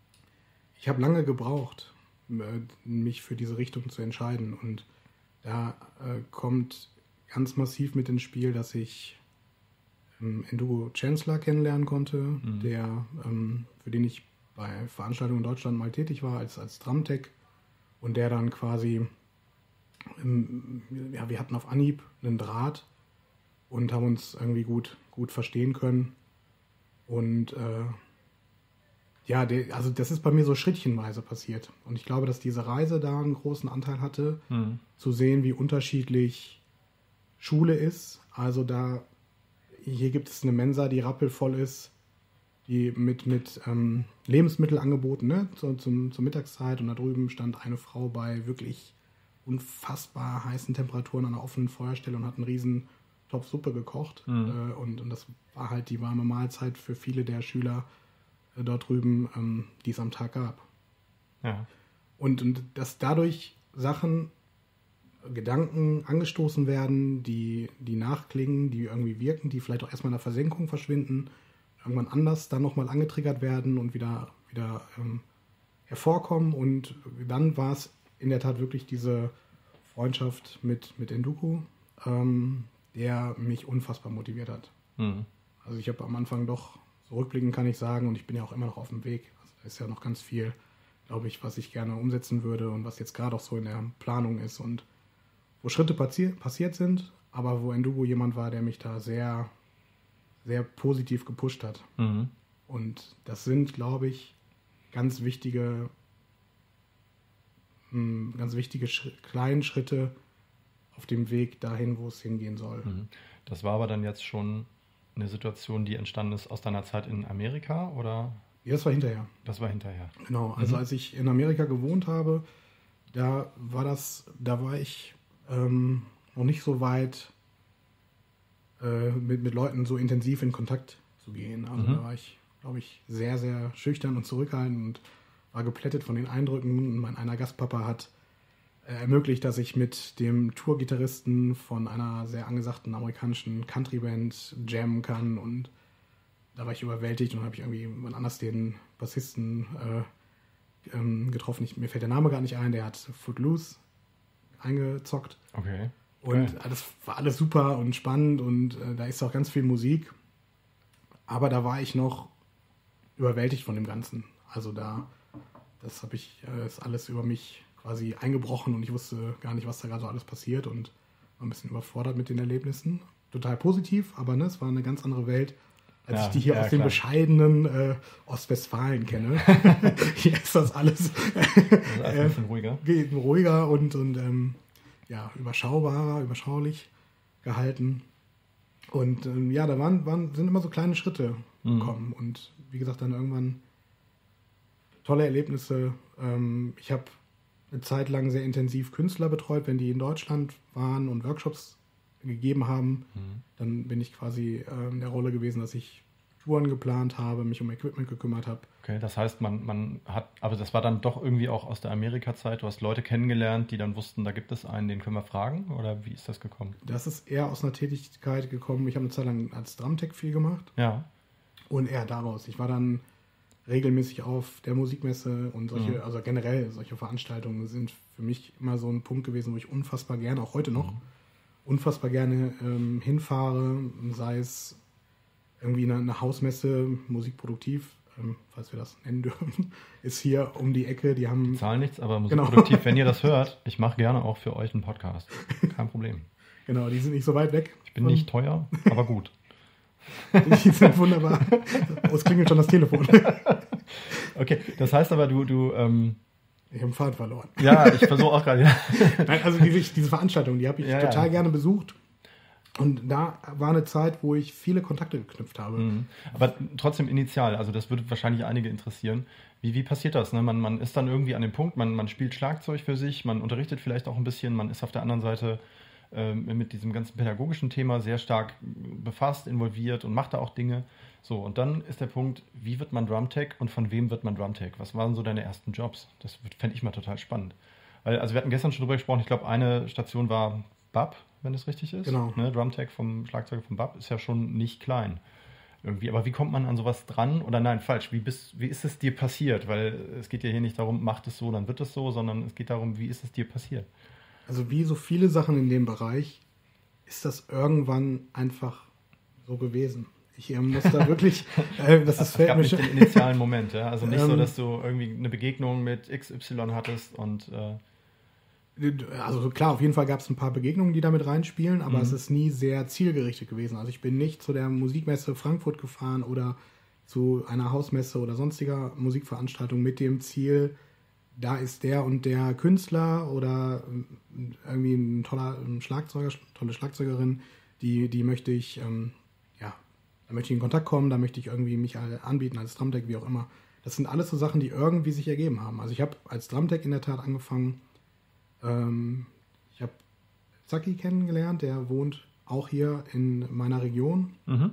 ich habe lange gebraucht, äh, mich für diese Richtung zu entscheiden und da äh, kommt ganz massiv mit ins Spiel, dass ich ähm, Endugo Chancellor kennenlernen konnte, Mhm. der, ähm, für den ich bei Veranstaltungen in Deutschland mal tätig war als, als Drumtech und der dann quasi, ähm, ja, wir hatten auf Anhieb einen Draht und haben uns irgendwie gut, gut verstehen können und äh, ja, der, also das ist bei mir so schrittchenweise passiert und ich glaube, dass diese Reise da einen großen Anteil hatte, Mhm. zu sehen, wie unterschiedlich Schule ist. Also da, hier gibt es eine Mensa, die rappelvoll ist, die mit, mit ähm, Lebensmittelangeboten, ne, zu, zum, zur Mittagszeit. Und da drüben stand eine Frau bei wirklich unfassbar heißen Temperaturen an einer offenen Feuerstelle und hat einen riesen Topf Suppe gekocht. Mhm. Äh, und, und das war halt die warme Mahlzeit für viele der Schüler äh, dort drüben, ähm, die es am Tag gab. Ja. Und, und dass dadurch Sachen, Gedanken angestoßen werden, die, die nachklingen, die irgendwie wirken, die vielleicht auch erstmal in der Versenkung verschwinden, irgendwann anders dann nochmal angetriggert werden und wieder, wieder ähm, hervorkommen. Und dann war es in der Tat wirklich diese Freundschaft mit, mit Enduko, ähm, der mich unfassbar motiviert hat. Mhm. Also ich habe am Anfang doch, so rückblickend kann ich sagen, und ich bin ja auch immer noch auf dem Weg. Also da ist ja noch ganz viel, glaube ich, was ich gerne umsetzen würde und was jetzt gerade auch so in der Planung ist und wo Schritte passi- passiert sind, aber wo Endugo jemand war, der mich da sehr, sehr positiv gepusht hat. Mhm. Und das sind, glaube ich, ganz wichtige, mh, ganz wichtige Sch- kleine Schritte auf dem Weg dahin, wo es hingehen soll. Mhm. Das war aber dann jetzt schon eine Situation, die entstanden ist aus deiner Zeit in Amerika, oder Ja, das war hinterher. das war hinterher? Genau, also Mhm. als ich in Amerika gewohnt habe, da war das, da war ich ähm, noch nicht so weit, äh, mit, mit Leuten so intensiv in Kontakt zu gehen. Also Mhm. da war ich, glaube ich, sehr, sehr schüchtern und zurückhaltend und war geplättet von den Eindrücken. Und mein einer Gastpapa hat äh, ermöglicht, dass ich mit dem Tourgitarristen von einer sehr angesagten amerikanischen Countryband jammen kann und da war ich überwältigt und habe ich irgendwie jemand anders den Bassisten äh, ähm, getroffen. Ich, mir fällt der Name gar nicht ein, der hat Footloose eingezockt. Okay. Und Geil. das war alles super und spannend und äh, da ist auch ganz viel Musik. Aber da war ich noch überwältigt von dem Ganzen. Also da, das habe ich, äh, ist alles über mich quasi eingebrochen und ich wusste gar nicht, was da gerade so alles passiert und war ein bisschen überfordert mit den Erlebnissen. Total positiv, aber ne, es war eine ganz andere Welt, als Ja, ich die hier ja, aus dem klar. bescheidenen äh, Ostwestfalen kenne. Hier ist das alles Das ist alles ein bisschen ruhiger. geht ruhiger und, und ähm, ja, überschaubarer, überschaulich gehalten. Und ähm, ja, da waren, waren, sind immer so kleine Schritte Mhm. gekommen. Und wie gesagt, dann irgendwann tolle Erlebnisse. Ähm, ich habe eine Zeit lang sehr intensiv Künstler betreut, wenn die in Deutschland waren und Workshops gegeben haben. Mhm. Dann bin ich quasi äh, in der Rolle gewesen, dass ich Touren geplant habe, mich um Equipment gekümmert habe. Okay, das heißt, man, man hat, aber das war dann doch irgendwie auch aus der Amerika-Zeit. Du hast Leute kennengelernt, die dann wussten, da gibt es einen, den können wir fragen? Oder wie ist das gekommen? Das ist eher aus einer Tätigkeit gekommen. Ich habe eine Zeit lang als Drumtech viel gemacht Ja. und eher daraus. Ich war dann regelmäßig auf der Musikmesse und solche, Mhm. also generell solche Veranstaltungen sind für mich immer so ein Punkt gewesen, wo ich unfassbar gerne, auch heute noch, Mhm. unfassbar gerne ähm, hinfahre, sei es irgendwie eine, eine Hausmesse, musikproduktiv, ähm, falls wir das nennen dürfen, ist hier um die Ecke, die haben, Zahlen nichts, aber Genau. musikproduktiv, wenn ihr das hört, ich mache gerne auch für euch einen Podcast. Kein Problem. genau, die sind nicht so weit weg. Ich bin von- nicht teuer, aber gut. Die sind wunderbar. Oh, es klingelt schon das Telefon. Okay, das heißt aber, du, du, ähm, Ich habe den Faden verloren. ja, ich versuche auch gerade, ja. Nein, also diese, diese Veranstaltung, die habe ich Ja, total ja. gerne besucht. Und da war eine Zeit, wo ich viele Kontakte geknüpft habe. Mhm. Aber trotzdem initial, also das würde wahrscheinlich einige interessieren. Wie, wie passiert das? Ne? Man, man ist dann irgendwie an dem Punkt, man, man spielt Schlagzeug für sich, man unterrichtet vielleicht auch ein bisschen, man ist auf der anderen Seite ähm, mit diesem ganzen pädagogischen Thema sehr stark befasst, involviert und macht da auch Dinge. So, und dann ist der Punkt, wie wird man Drumtech und von wem wird man Drumtech? Was waren so deine ersten Jobs? Das fände ich mal total spannend. Weil, also wir hatten gestern schon drüber gesprochen, ich glaube, eine Station war B A P, wenn das richtig ist. Genau. Ne? Drumtech vom Schlagzeuger vom B A P ist ja schon nicht klein. Irgendwie. Aber wie kommt man an sowas dran? Oder nein, falsch. Wie, bist, wie ist es dir passiert? Weil es geht ja hier nicht darum, macht es so, dann wird es so, sondern es geht darum, wie ist es dir passiert? Also wie so viele Sachen in dem Bereich ist das irgendwann einfach so gewesen. Ich äh, muss da wirklich, äh, das ist Es gab mir nicht schon- den initialen Moment, ja? Also nicht so, Ähm. dass du irgendwie eine Begegnung mit X Y hattest und äh, Also klar, auf jeden Fall gab es ein paar Begegnungen, die damit reinspielen, aber Mhm. es ist nie sehr zielgerichtet gewesen. Also ich bin nicht zu der Musikmesse Frankfurt gefahren oder zu einer Hausmesse oder sonstiger Musikveranstaltung mit dem Ziel, da ist der und der Künstler oder ähm, irgendwie ein toller ähm, Schlagzeuger, tolle Schlagzeugerin, die, die möchte ich, ähm, ja, da möchte ich in Kontakt kommen, da möchte ich irgendwie mich alle anbieten als Drumtech, wie auch immer. Das sind alles so Sachen, die irgendwie sich ergeben haben. Also ich habe als Drumtech in der Tat angefangen. Ähm, ich habe Zaki kennengelernt, der wohnt auch hier in meiner Region. mhm.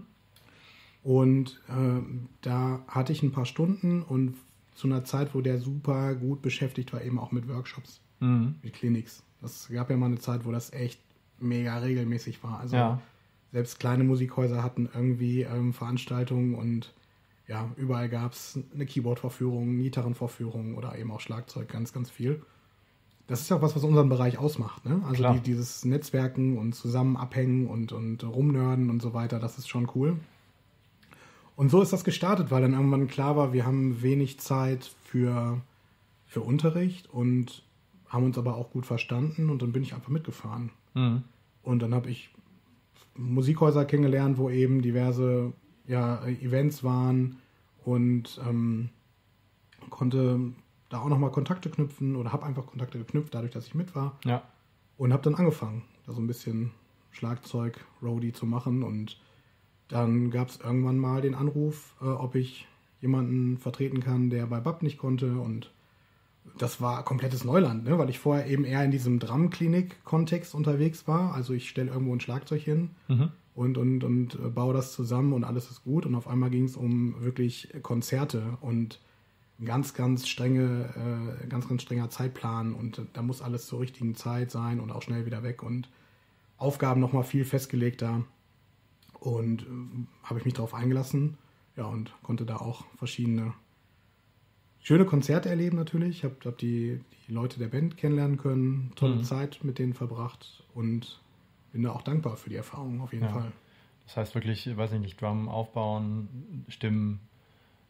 Und ähm, da hatte ich ein paar Stunden und zu einer Zeit, wo der super gut beschäftigt war, eben auch mit Workshops, Mhm. mit Clinics. Das gab ja mal eine Zeit, wo das echt mega regelmäßig war. Also Ja. selbst kleine Musikhäuser hatten irgendwie ähm, Veranstaltungen und ja, überall gab es eine Keyboard-Vorführung, eine Gitarrenvorführung oder eben auch Schlagzeug, ganz, ganz viel. Das ist ja auch was, was unseren Bereich ausmacht. Ne? Also Klar. die, dieses Netzwerken und zusammen abhängen und, und rumnörden und so weiter, das ist schon cool. Und so ist das gestartet, weil dann irgendwann klar war, wir haben wenig Zeit für, für Unterricht und haben uns aber auch gut verstanden und dann bin ich einfach mitgefahren. Mhm. Und dann habe ich Musikhäuser kennengelernt, wo eben diverse ja, Events waren und ähm, konnte da auch nochmal Kontakte knüpfen oder habe einfach Kontakte geknüpft, dadurch, dass ich mit war. Ja. Und habe dann angefangen, da so ein bisschen Schlagzeug, Roadie zu machen. Und dann gab es irgendwann mal den Anruf, äh, ob ich jemanden vertreten kann, der bei B A P nicht konnte. Und das war komplettes Neuland, ne? Weil ich vorher eben eher in diesem Drumklinik-Kontext unterwegs war. Also ich stelle irgendwo ein Schlagzeug hin Mhm. und, und, und äh, baue das zusammen und alles ist gut. Und auf einmal ging es um wirklich Konzerte und ganz, ganz strenge, äh, ganz, ganz strenger Zeitplan und äh, da muss alles zur richtigen Zeit sein und auch schnell wieder weg und Aufgaben nochmal viel festgelegter. Und äh, habe ich mich darauf eingelassen, ja, und konnte da auch verschiedene schöne Konzerte erleben natürlich. Ich habe hab die, die Leute der Band kennenlernen können, tolle Mhm. Zeit mit denen verbracht und bin da auch dankbar für die Erfahrung auf jeden Ja. Fall. Das heißt wirklich, weiß ich nicht, Drum aufbauen, Stimmen,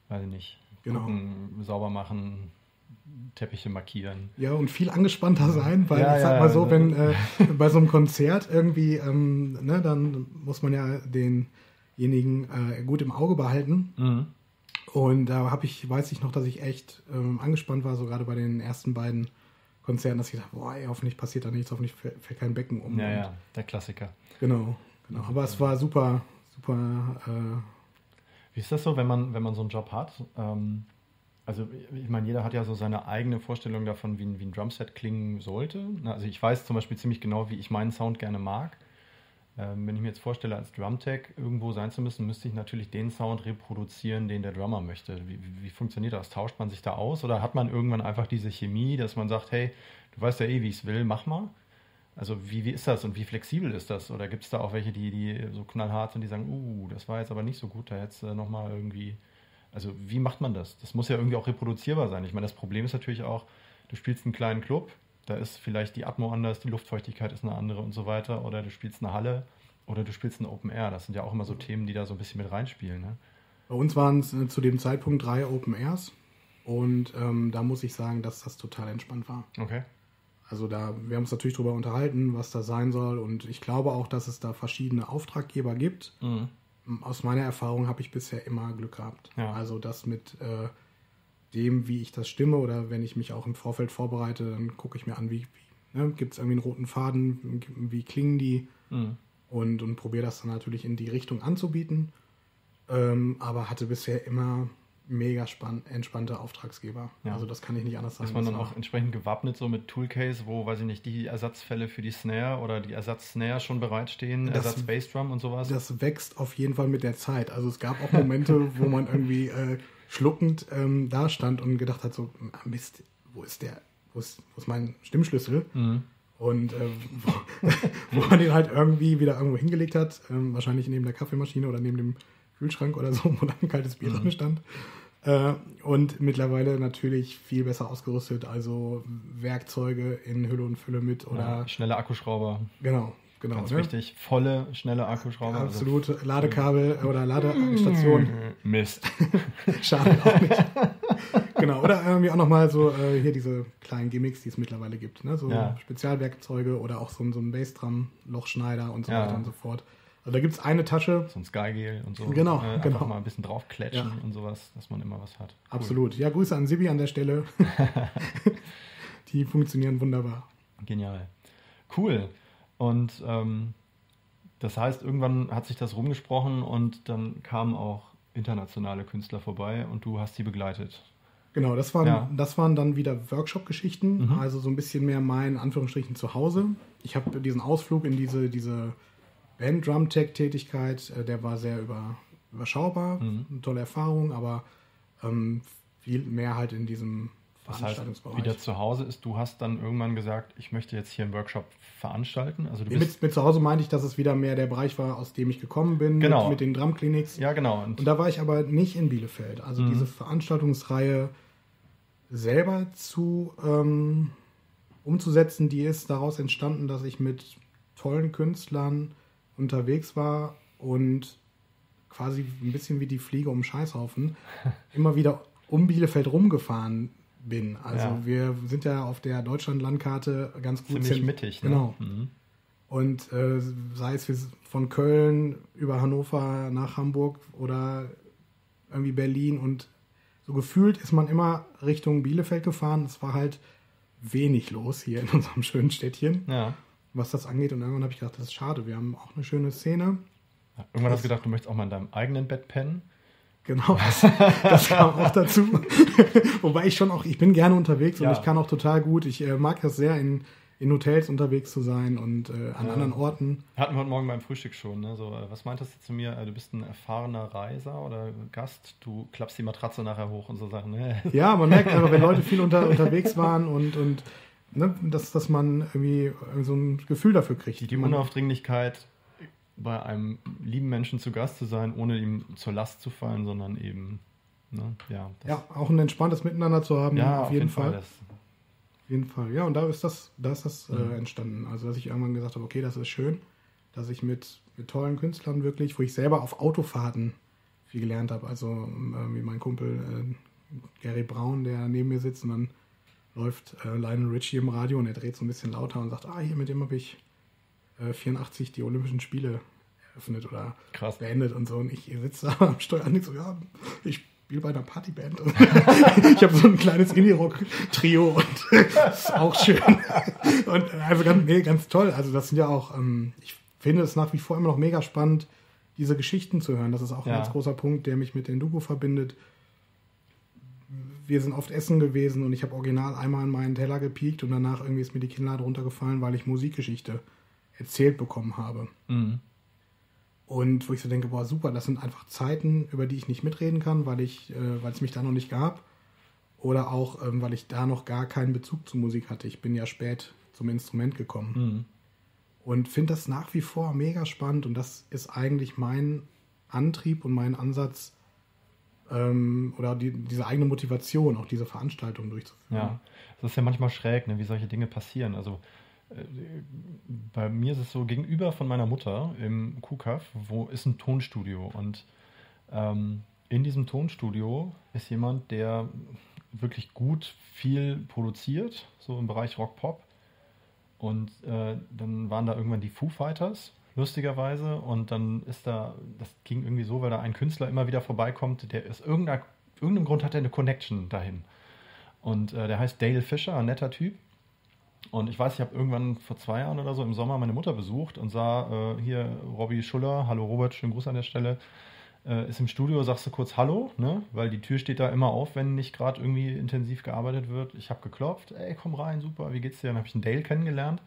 weiß ich nicht, Genau. gucken, sauber machen, Teppiche markieren. Ja, und viel angespannter sein, weil Ja, ich sag ja, mal so, ja. wenn äh, bei so einem Konzert irgendwie, ähm, ne, dann muss man ja denjenigen äh, gut im Auge behalten. Mhm. Und da habe ich, weiß ich noch, dass ich echt ähm, angespannt war, so gerade bei den ersten beiden Konzerten, dass ich dachte, boah, ey, hoffentlich passiert da nichts, hoffentlich fällt, fällt kein Becken um. Ja, Und, ja, der Klassiker. Genau, genau. Aber es war super, super. Äh, Wie ist das so, wenn man, wenn man so einen Job hat? Ähm, also ich meine, jeder hat ja so seine eigene Vorstellung davon, wie ein, wie ein Drumset klingen sollte. Na, also ich weiß zum Beispiel ziemlich genau, wie ich meinen Sound gerne mag. Ähm, wenn ich mir jetzt vorstelle, als Drumtech irgendwo sein zu müssen, müsste ich natürlich den Sound reproduzieren, den der Drummer möchte. Wie, wie, wie funktioniert das? Tauscht man sich da aus oder hat man irgendwann einfach diese Chemie, dass man sagt, hey, du weißt ja eh, wie ich es will, mach mal? Also wie, wie ist das und wie flexibel ist das? Oder gibt es da auch welche, die, die so knallhart sind, die sagen, uh, das war jetzt aber nicht so gut, da hättest du nochmal irgendwie... Also wie macht man das? Das muss ja irgendwie auch reproduzierbar sein. Ich meine, das Problem ist natürlich auch, du spielst einen kleinen Club, da ist vielleicht die Atmo anders, die Luftfeuchtigkeit ist eine andere und so weiter. Oder du spielst eine Halle oder du spielst ein Open Air. Das sind ja auch immer so Themen, die da so ein bisschen mit reinspielen. Ne? Bei uns waren es äh, zu dem Zeitpunkt drei Open Airs und ähm, da muss ich sagen, dass das total entspannt war. Okay. Also da, wir haben uns natürlich darüber unterhalten, was das sein soll und ich glaube auch, dass es da verschiedene Auftraggeber gibt. Mhm. Aus meiner Erfahrung habe ich bisher immer Glück gehabt. Ja. Also das mit äh, dem, wie ich das stimme oder wenn ich mich auch im Vorfeld vorbereite, dann gucke ich mir an, wie, wie ne, gibt es irgendwie einen roten Faden, wie klingen die Mhm. und, und probiere das dann natürlich in die Richtung anzubieten. Ähm, aber hatte bisher immer mega spann- entspannte Auftragsgeber. Ja. Also das kann ich nicht anders sagen. Ist man dann Das war- auch entsprechend gewappnet, so mit Toolcase, wo, weiß ich nicht, die Ersatzfälle für die Snare oder die Ersatz-Snare schon bereitstehen, Das- Ersatz-Bassdrum und sowas? Das wächst auf jeden Fall mit der Zeit. Also es gab auch Momente, wo man irgendwie äh, schluckend ähm, da stand und gedacht hat, so, ah, Mist, wo ist der, wo ist, wo ist mein Stimmschlüssel? Mhm. Und äh, wo, wo man den halt irgendwie wieder irgendwo hingelegt hat, ähm, wahrscheinlich neben der Kaffeemaschine oder neben dem Kühlschrank oder so, wo dann ein kaltes Bier Mhm. drin stand. Äh, und mittlerweile natürlich viel besser ausgerüstet, also Werkzeuge in Hülle und Fülle mit oder Ja, schnelle Akkuschrauber, genau, genau. ganz ne? wichtig. Volle, schnelle Akkuschrauber. also- Absolut, Ladekabel oder Ladestation. Mist. Schadet auch nicht. Genau, oder irgendwie auch nochmal so äh, hier diese kleinen Gimmicks, die es mittlerweile gibt. Ne? So Ja. Spezialwerkzeuge oder auch so, ein- so ein Bassdrum, Lochschneider und so Ja. weiter und so fort. Also da gibt es eine Tasche, So ein Skygel und so. Genau, äh, Einfach genau. mal ein bisschen draufklatschen Ja. und sowas, dass man immer was hat. Cool. absolut. Ja, Grüße an Sibi an der Stelle. Die funktionieren wunderbar. Genial. Cool. Und ähm, das heißt, irgendwann hat sich das rumgesprochen und dann kamen auch internationale Künstler vorbei und du hast die begleitet. Genau, das waren, Ja. das waren dann wieder Workshop-Geschichten, Mhm. also so ein bisschen mehr mein, Anführungsstrichen, Zuhause. Ich habe diesen Ausflug in diese, diese Band-Drum-Tech-Tätigkeit, äh, der war sehr über, überschaubar, Mhm. eine tolle Erfahrung, aber ähm, viel mehr halt in diesem Das heißt, Veranstaltungsbereich. wieder zu Hause ist, du hast dann irgendwann gesagt, ich möchte jetzt hier einen Workshop veranstalten. Also du bist, mit, mit zu Hause meinte ich, dass es wieder mehr der Bereich war, aus dem ich gekommen bin, Genau. mit, mit den Drumclinics. ja genau. Und, Und da war ich aber nicht in Bielefeld. Also Mhm. diese Veranstaltungsreihe selber zu ähm, umzusetzen, die ist daraus entstanden, dass ich mit tollen Künstlern unterwegs war und quasi ein bisschen wie die Fliege um den Scheißhaufen immer wieder um Bielefeld rumgefahren bin. Also Ja. wir sind ja auf der Deutschland-Landkarte ganz gut ziemlich zent- mittig. Ne? Genau. Mhm. Und äh, sei es wir- von Köln über Hannover nach Hamburg oder irgendwie Berlin und so gefühlt ist man immer Richtung Bielefeld gefahren. Es war halt wenig los hier in unserem schönen Städtchen, Ja. was das angeht. Und irgendwann habe ich gedacht, das ist schade. Wir haben auch eine schöne Szene. Irgendwann hast du gedacht, du möchtest auch mal in deinem eigenen Bett pennen. Genau, das, das kam auch dazu. Wobei ich schon auch, ich bin gerne unterwegs und Ja. ich kann auch total gut. Ich äh, mag das sehr, in, in Hotels unterwegs zu sein und äh, an Ja. anderen Orten. Hatten wir heute Morgen beim Frühstück schon. Ne? So, äh, was meintest du zu mir? Äh, Du bist ein erfahrener Reiser oder Gast. Du klappst die Matratze nachher hoch und so Sachen. Ne? Ja, man merkt einfach, wenn Leute viel unter, unterwegs waren und, und ne, dass, dass man irgendwie so ein Gefühl dafür kriegt. Die, die man, Unaufdringlichkeit, bei einem lieben Menschen zu Gast zu sein, ohne ihm zur Last zu fallen, sondern eben, ne? ja, das, ja, auch ein entspanntes Miteinander zu haben, ja, auf jeden Fall. Das, Auf jeden Fall. Ja, und da ist das, da ist das Mhm. äh, entstanden. Also, dass ich irgendwann gesagt habe, okay, das ist schön, dass ich mit, mit tollen Künstlern wirklich, wo ich selber auf Autofahrten viel gelernt habe. Also äh, wie mein Kumpel äh, Gary Brown, der neben mir sitzt und dann läuft äh, Lionel Richie im Radio und er dreht so ein bisschen lauter und sagt, ah, hier mit dem habe ich äh, vierundachtzig die Olympischen Spiele eröffnet oder Krass. beendet und so. Und ich sitze da am Steuer und so, ja, ich spiele bei einer Partyband. Ich habe so ein kleines Indie-Rock-Trio und das ist auch schön. Und also ganz, nee, ganz toll. Also das sind ja auch, ähm, ich finde es nach wie vor immer noch mega spannend, diese Geschichten zu hören. Das ist auch ein Ja. ganz großer Punkt, der mich mit den Doku verbindet. Wir sind oft essen gewesen und ich habe original einmal in meinen Teller gepiekt und danach irgendwie ist mir die Kinnlade runtergefallen, weil ich Musikgeschichte erzählt bekommen habe. Mhm. Und wo ich so denke, boah, super, das sind einfach Zeiten, über die ich nicht mitreden kann, weil ich, äh, weil es mich da noch nicht gab. Oder auch, ähm, weil ich da noch gar keinen Bezug zu Musik hatte. Ich bin ja spät zum Instrument gekommen. Mhm. Und finde das nach wie vor mega spannend. Und das ist eigentlich mein Antrieb und mein Ansatz, ähm, oder die, diese eigene Motivation, auch diese Veranstaltung durchzuführen. Ja, das ist ja manchmal schräg, ne, wie solche Dinge passieren. Also äh, bei mir ist es so, gegenüber von meiner Mutter im Kuhkaff, wo ist ein Tonstudio und ähm, in diesem Tonstudio ist jemand, der wirklich gut viel produziert, so im Bereich Rock-Pop. Und äh, dann waren da irgendwann die Foo Fighters, lustigerweise. Und dann ist da, das ging irgendwie so, weil da ein Künstler immer wieder vorbeikommt, der ist irgendeiner, irgendeinem Grund hat er eine Connection dahin. Und äh, der heißt Dale Fischer, ein netter Typ. Und ich weiß, ich habe irgendwann vor zwei Jahren oder so im Sommer meine Mutter besucht und sah äh, hier Robby Schuller, hallo Robert, schönen Gruß an der Stelle, äh, ist im Studio, sagst du kurz Hallo, ne? Weil die Tür steht da immer auf, wenn nicht gerade irgendwie intensiv gearbeitet wird. Ich habe geklopft, ey, komm rein, super, wie geht's dir? Dann habe ich einen Dale kennengelernt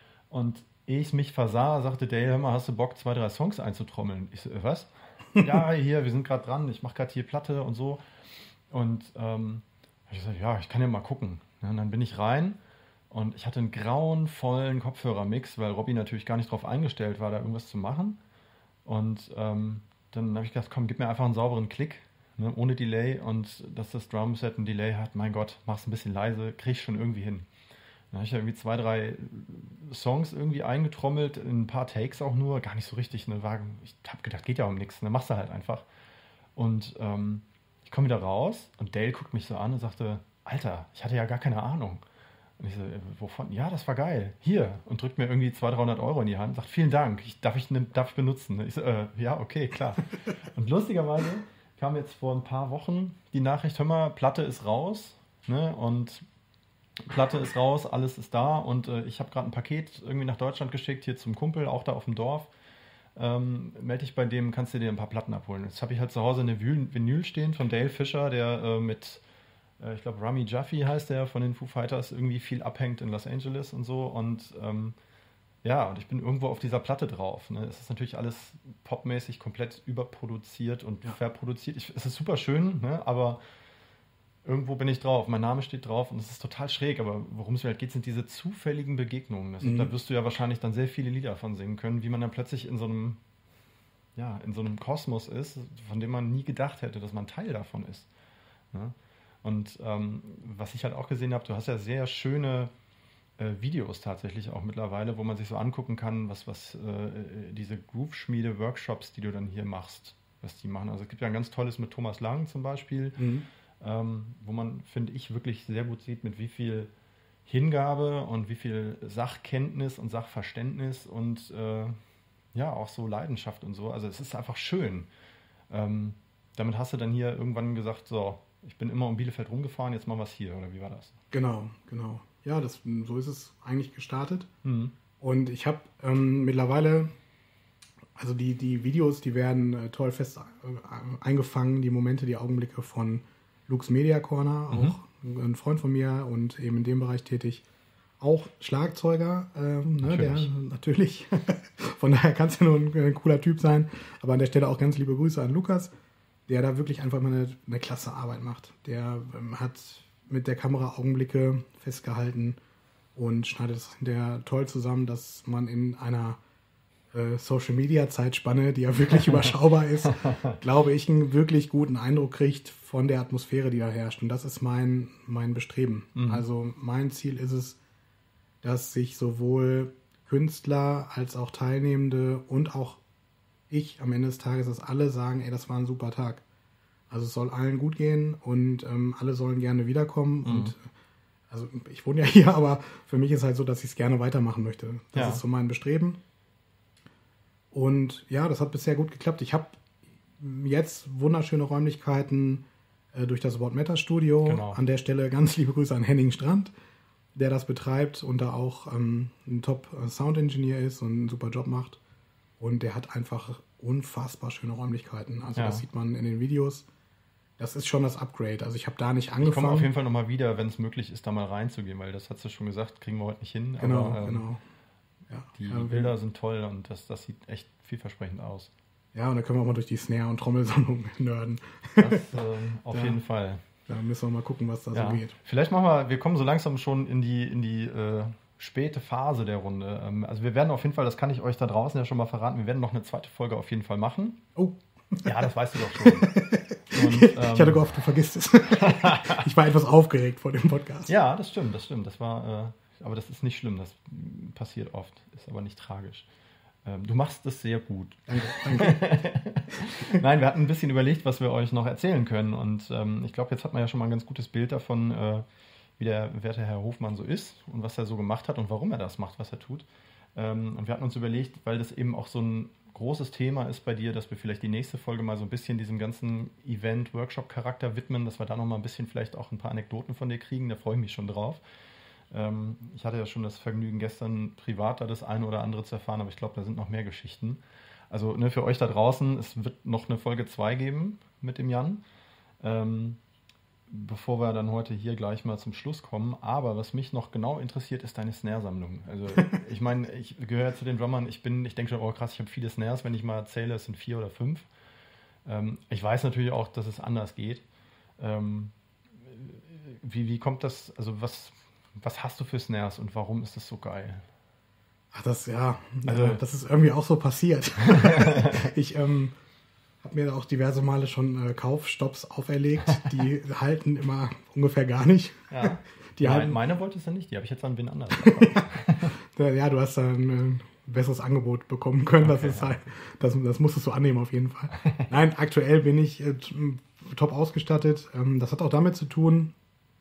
und ehe ich mich versah, sagte Dale, hör mal, hast du Bock, zwei, drei Songs einzutrommeln? Ich so, äh, was? Ja, hier, wir sind gerade dran, ich mache gerade hier Platte und so. Und ähm, ich gesagt, ja, ich kann ja mal gucken. Ja, und dann bin ich rein und ich hatte einen grauenvollen Kopfhörermix, weil Robby natürlich gar nicht darauf eingestellt war, da irgendwas zu machen. Und ähm, dann habe ich gedacht, komm, gib mir einfach einen sauberen Klick, ne, ohne Delay. Und dass das Drumset ein Delay hat, mein Gott, mach's ein bisschen leise, krieg ich schon irgendwie hin. Dann habe ich ja irgendwie zwei, drei Songs irgendwie eingetrommelt, in ein paar Takes auch nur, gar nicht so richtig. Ne, war, ich habe gedacht, geht ja um nichts, ne, machst du halt einfach. Und ähm, ich komme wieder raus und Dale guckt mich so an und sagte, Alter, ich hatte ja gar keine Ahnung. Und ich so, äh, wovon? Ja, das war geil. Hier. Und drückt mir irgendwie zweihundert, dreihundert Euro in die Hand und sagt, vielen Dank, ich, darf, ich, ne, darf ich benutzen? Ich so, äh, ja, okay, klar. Und lustigerweise kam jetzt vor ein paar Wochen die Nachricht, hör mal, Platte ist raus, ne, und Platte ist raus, alles ist da und äh, ich habe gerade ein Paket irgendwie nach Deutschland geschickt, hier zum Kumpel, auch da auf dem Dorf. Ähm, melde dich bei dem, kannst du dir ein paar Platten abholen. Jetzt habe ich halt zu Hause eine Vinyl stehen von Dale Fischer, der äh, mit, äh, ich glaube, Rami Jaffe heißt der, von den Foo Fighters, irgendwie viel abhängt in Los Angeles und so. Und ähm, ja, und ich bin irgendwo auf dieser Platte drauf. Ne? Es ist natürlich alles popmäßig komplett überproduziert und Ja. verproduziert. Ich, es ist super schön, ne? Aber irgendwo bin ich drauf, mein Name steht drauf und es ist total schräg, aber worum es mir halt geht, sind diese zufälligen Begegnungen. Das, Mhm. Da wirst du ja wahrscheinlich dann sehr viele Lieder von singen können, wie man dann plötzlich in so einem, ja, in so einem Kosmos ist, von dem man nie gedacht hätte, dass man Teil davon ist. Ne? Und ähm, was ich halt auch gesehen habe, du hast ja sehr schöne äh, Videos tatsächlich auch mittlerweile, wo man sich so angucken kann, was, was äh, diese Groove-Schmiede-Workshops, die du dann hier machst, was die machen. Also es gibt ja ein ganz tolles mit Thomas Lang zum Beispiel, Mhm. ähm, wo man, finde ich, wirklich sehr gut sieht, mit wie viel Hingabe und wie viel Sachkenntnis und Sachverständnis und äh, ja, auch so Leidenschaft und so. Also es ist einfach schön. Ähm, damit hast du dann hier irgendwann gesagt, so, ich bin immer um Bielefeld rumgefahren, jetzt mal was hier, oder wie war das? Genau, genau. Ja, das, so ist es eigentlich gestartet. Mhm. Und ich habe ähm, mittlerweile, also die, die Videos, die werden äh, toll fest äh, eingefangen, die Momente, die Augenblicke von Luke's Media Corner, auch ein Freund von mir und eben in dem Bereich tätig, auch Schlagzeuger, ähm, ne, Natürlich. der natürlich, von daher kann es ja nur ein, ein cooler Typ sein, aber an der Stelle auch ganz liebe Grüße an Lukas, der da wirklich einfach mal eine, eine klasse Arbeit macht. Der ähm, hat mit der Kamera Augenblicke festgehalten und schneidet es hinterher toll zusammen, dass man in einer äh, Social-Media-Zeitspanne, die ja wirklich überschaubar ist, glaube ich, einen wirklich guten Eindruck kriegt von der Atmosphäre, die da herrscht. Und das ist mein, mein Bestreben. Mhm. Also mein Ziel ist es, dass sich sowohl Künstler als auch Teilnehmende und auch ich am Ende des Tages, dass alle sagen, ey, das war ein super Tag. Also es soll allen gut gehen und ähm, alle sollen gerne wiederkommen. Mhm. Und also ich wohne ja hier, aber für mich ist halt so, dass ich es gerne weitermachen möchte. Das ja. ist so mein Bestreben. Und ja, das hat bisher gut geklappt. Ich habe jetzt wunderschöne Räumlichkeiten äh, durch das What Matters Studio. Genau. An der Stelle ganz liebe Grüße an Henning Strand, der das betreibt und da auch ähm, ein Top-Sound-Engineer ist und einen super Job macht. Und der hat einfach unfassbar schöne Räumlichkeiten. Also ja. das sieht man in den Videos. Das ist schon das Upgrade. Also ich habe da nicht angefangen. Ich komme auf jeden Fall nochmal wieder, wenn es möglich ist, da mal reinzugehen, weil das hast du schon gesagt, kriegen wir heute nicht hin. Genau, aber, ähm, genau. Ja. Die ja, Bilder sind toll und das, das sieht echt vielversprechend aus. Ja, und da können wir auch mal durch die Snare- und Trommelsammlung nörden. Das ähm, auf da, jeden Fall. Da müssen wir mal gucken, was da ja. so geht. Vielleicht machen wir, wir kommen so langsam schon in die, in die äh, späte Phase der Runde. Ähm, also wir werden auf jeden Fall, das kann ich euch da draußen ja schon mal verraten, wir werden noch eine zweite Folge auf jeden Fall machen. Oh. Ja, das weißt du doch schon. Und, ähm, ich hatte gehofft, du vergisst es. Ich war etwas aufgeregt vor dem Podcast. Ja, das stimmt, das stimmt. Das war, äh, aber das ist nicht schlimm, das passiert oft, ist aber nicht tragisch. Ähm, du machst das sehr gut. Danke, danke. Nein, wir hatten ein bisschen überlegt, was wir euch noch erzählen können. Und ähm, ich glaube, jetzt hat man ja schon mal ein ganz gutes Bild davon, äh, wie der werte Herr Hofmann so ist und was er so gemacht hat und warum er das macht, was er tut. Ähm, und wir hatten uns überlegt, weil das eben auch so ein großes Thema ist bei dir, dass wir vielleicht die nächste Folge mal so ein bisschen diesem ganzen Event-Workshop-Charakter widmen, dass wir da noch mal ein bisschen vielleicht auch ein paar Anekdoten von dir kriegen. Da freue ich mich schon drauf. Ähm, ich hatte ja schon das Vergnügen, gestern privat da das eine oder andere zu erfahren, aber ich glaube, da sind noch mehr Geschichten. Also ne, für euch da draußen, es wird noch eine Folge zwei geben mit dem Jan, ähm, bevor wir dann heute hier gleich mal zum Schluss kommen. Aber was mich noch genau interessiert, ist deine Snare-Sammlung. Also ich meine, ich gehöre zu den Drummern, ich bin, ich denke schon, oh krass, ich habe viele Snares, wenn ich mal zähle, es sind vier oder fünf. Ähm, ich weiß natürlich auch, dass es anders geht. Ähm, wie, wie kommt das, also was, was hast du für Snares und warum ist das so geil? Ach, das, ja, also, das ist irgendwie auch so passiert. ich, ähm, habe mir auch diverse Male schon äh, Kaufstopps auferlegt. Die halten immer ungefähr gar nicht. Ja. Die Nein, halten, meine wollte es ja nicht. Die habe ich jetzt an wen anders. Ja, du hast dann ein besseres Angebot bekommen können. Okay, das, ist ja. halt, das, das musstest du annehmen auf jeden Fall. Nein, aktuell bin ich äh, top ausgestattet. Ähm, das hat auch damit zu tun,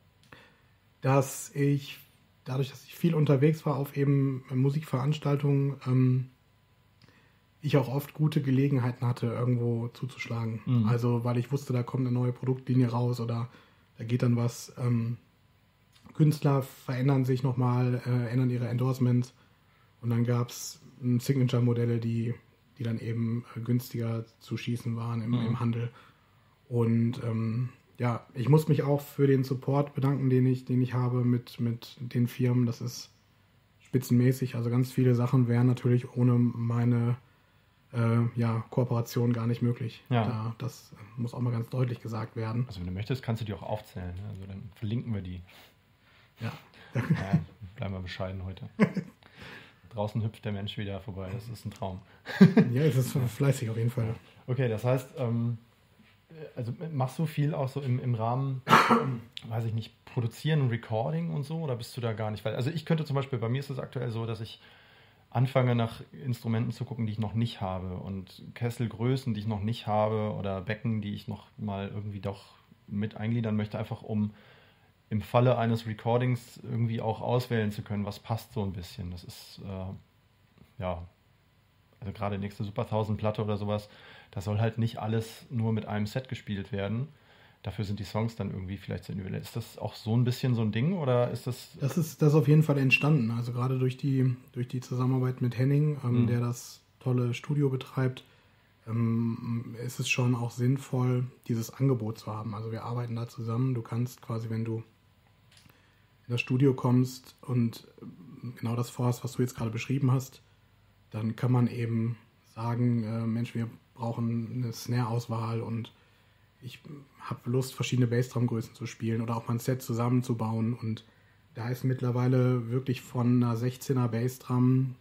dass ich, dadurch, dass ich viel unterwegs war auf eben Musikveranstaltungen, ähm, ich auch oft gute Gelegenheiten hatte, irgendwo zuzuschlagen. Mhm. Also, weil ich wusste, da kommt eine neue Produktlinie raus oder da geht dann was. Ähm, Künstler verändern sich nochmal, äh, ändern ihre Endorsements. Und dann gab es Signature-Modelle, die, die dann eben äh, günstiger zu schießen waren im, mhm. im Handel. Und ähm, ja, ich muss mich auch für den Support bedanken, den ich, den ich habe mit, mit den Firmen. Das ist spitzenmäßig. Also ganz viele Sachen wären natürlich ohne meine Äh, ja, Kooperation gar nicht möglich. Ja. Da, das muss auch mal ganz deutlich gesagt werden. Also wenn du möchtest, kannst du die auch aufzählen. Also dann verlinken wir die. Ja. Ja, bleiben wir bescheiden heute. Draußen hüpft der Mensch wieder vorbei. Das ist ein Traum. Ja, es ist fleißig auf jeden Fall. Okay, das heißt, ähm, also machst du viel auch so im, im Rahmen, weiß ich nicht, Produzieren und Recording und so? Oder bist du da gar nicht? Weil, also ich könnte zum Beispiel, bei mir ist es aktuell so, dass ich anfange nach Instrumenten zu gucken, die ich noch nicht habe und Kesselgrößen, die ich noch nicht habe oder Becken, die ich noch mal irgendwie doch mit eingliedern möchte, einfach um im Falle eines Recordings irgendwie auch auswählen zu können, was passt so ein bisschen. Das ist, äh, ja, also gerade nächste Super tausend Platte oder sowas, da soll halt nicht alles nur mit einem Set gespielt werden. Dafür sind die Songs dann irgendwie vielleicht so individuell. Ist das auch so ein bisschen so ein Ding oder ist das... Das ist, das ist auf jeden Fall entstanden. Also gerade durch die, durch die Zusammenarbeit mit Henning, ähm, mhm. der das tolle Studio betreibt, ähm, ist es schon auch sinnvoll, dieses Angebot zu haben. Also wir arbeiten da zusammen. Du kannst quasi, wenn du in das Studio kommst und genau das vorhast, was du jetzt gerade beschrieben hast, dann kann man eben sagen, äh, Mensch, wir brauchen eine Snare-Auswahl und ich habe Lust, verschiedene Bassdrum-Größen zu spielen oder auch mal ein Set zusammenzubauen. Und da ist mittlerweile wirklich von einer sechzehner Bassdrum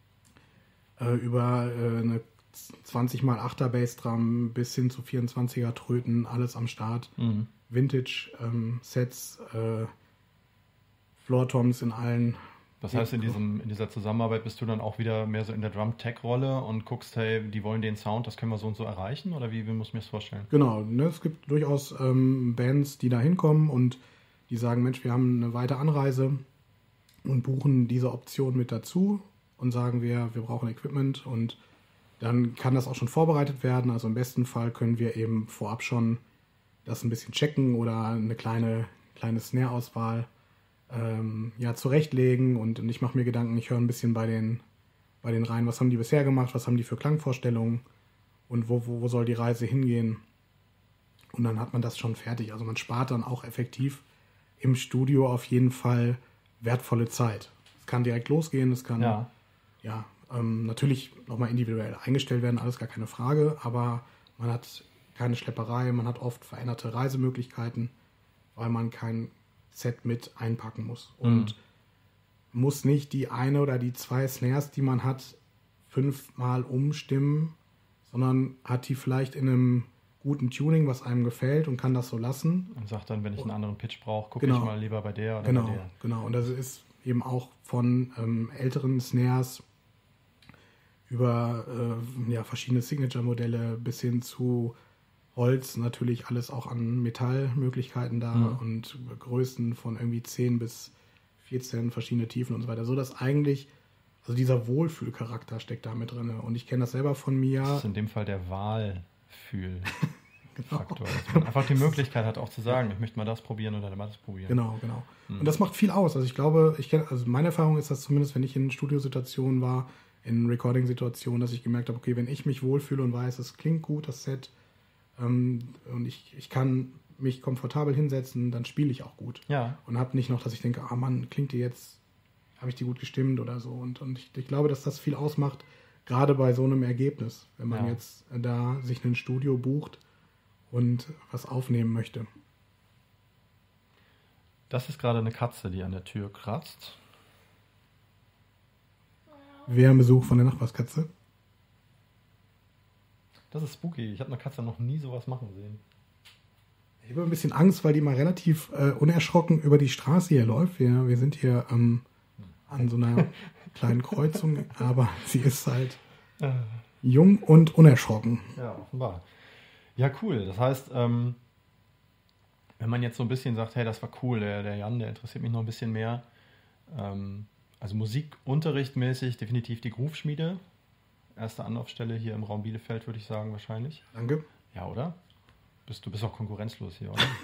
äh, über äh, eine zwanzig mal achter Bassdrum bis hin zu vierundzwanziger Tröten, alles am Start. Mhm. Vintage-Sets, ähm, äh, Floortoms in allen Das heißt, in, diesem, in dieser Zusammenarbeit bist du dann auch wieder mehr so in der Drum-Tech-Rolle und guckst, hey, die wollen den Sound, das können wir so und so erreichen? Oder wie, wie muss ich mir das vorstellen? Genau, ne, es gibt durchaus ähm, Bands, die da hinkommen und die sagen, Mensch, wir haben eine weite Anreise und buchen diese Option mit dazu und sagen wir, wir brauchen Equipment und dann kann das auch schon vorbereitet werden. Also im besten Fall können wir eben vorab schon das ein bisschen checken oder eine kleine, kleine Snare-Auswahl ähm, ja, zurechtlegen und, und ich mache mir Gedanken, ich höre ein bisschen bei den, bei den rein, was haben die bisher gemacht, was haben die für Klangvorstellungen und wo, wo, wo soll die Reise hingehen. Und dann hat man das schon fertig. Also man spart dann auch effektiv im Studio auf jeden Fall wertvolle Zeit. Es kann direkt losgehen, es kann Ja, ja ähm, natürlich nochmal individuell eingestellt werden, alles gar keine Frage, aber man hat keine Schlepperei, man hat oft veränderte Reisemöglichkeiten, weil man kein Set mit einpacken muss. Und muss nicht die eine oder die zwei Snares, die man hat, fünfmal umstimmen, sondern hat die vielleicht in einem guten Tuning, was einem gefällt und kann das so lassen. und sagt dann, wenn ich einen anderen Pitch brauche, gucke Genau. ich mal lieber bei der oder Genau, bei der. genau. Und das ist eben auch von ähm, älteren Snares über äh, ja, verschiedene Signature-Modelle bis hin zu Holz, natürlich alles auch an Metallmöglichkeiten da Mhm. und Größen von irgendwie zehn bis vierzehn verschiedene Tiefen und so weiter. So dass eigentlich, also dieser Wohlfühlcharakter steckt da mit drin. Und ich kenne das selber von mir. Das ist in dem Fall der Wahlfühlfaktor. Dass man einfach die Möglichkeit hat, auch zu sagen, ich möchte mal das probieren oder mal das probieren. Genau, genau. Und das macht viel aus. Also ich glaube, ich kenne, also meine Erfahrung ist das zumindest, wenn ich in Studiosituationen war, in Recording-Situationen, dass ich gemerkt habe, okay, wenn ich mich wohlfühle und weiß, es klingt gut, das Set, ähm, und ich, ich kann mich komfortabel hinsetzen, dann spiele ich auch gut. Ja, Und habe nicht noch, dass ich denke, ah Mann, klingt die jetzt, habe ich die gut gestimmt oder so. Und, und ich, ich glaube, dass das viel ausmacht, gerade bei so einem Ergebnis, wenn man Ja. jetzt da sich ein Studio bucht und was aufnehmen möchte. das ist gerade eine Katze, die an der Tür kratzt. Wer ein Besuch von der Nachbarskatze? Das ist spooky. Ich habe eine Katze noch nie sowas machen sehen. Ich habe ein bisschen Angst, weil die mal relativ äh, unerschrocken über die Straße hier läuft. Wir, wir sind hier ähm, an so einer kleinen Kreuzung, aber sie ist halt jung und unerschrocken. Ja, offenbar. Ja, cool. Das heißt, ähm, wenn man jetzt so ein bisschen sagt, hey, das war cool, der, der Jan, der interessiert mich noch ein bisschen mehr. Ähm, also Musikunterrichtmäßig definitiv die Groove-Schmiede. Erste Anlaufstelle hier im Raum Bielefeld, würde ich sagen, wahrscheinlich. Danke. Ja, oder? Bist, du bist auch konkurrenzlos hier, oder?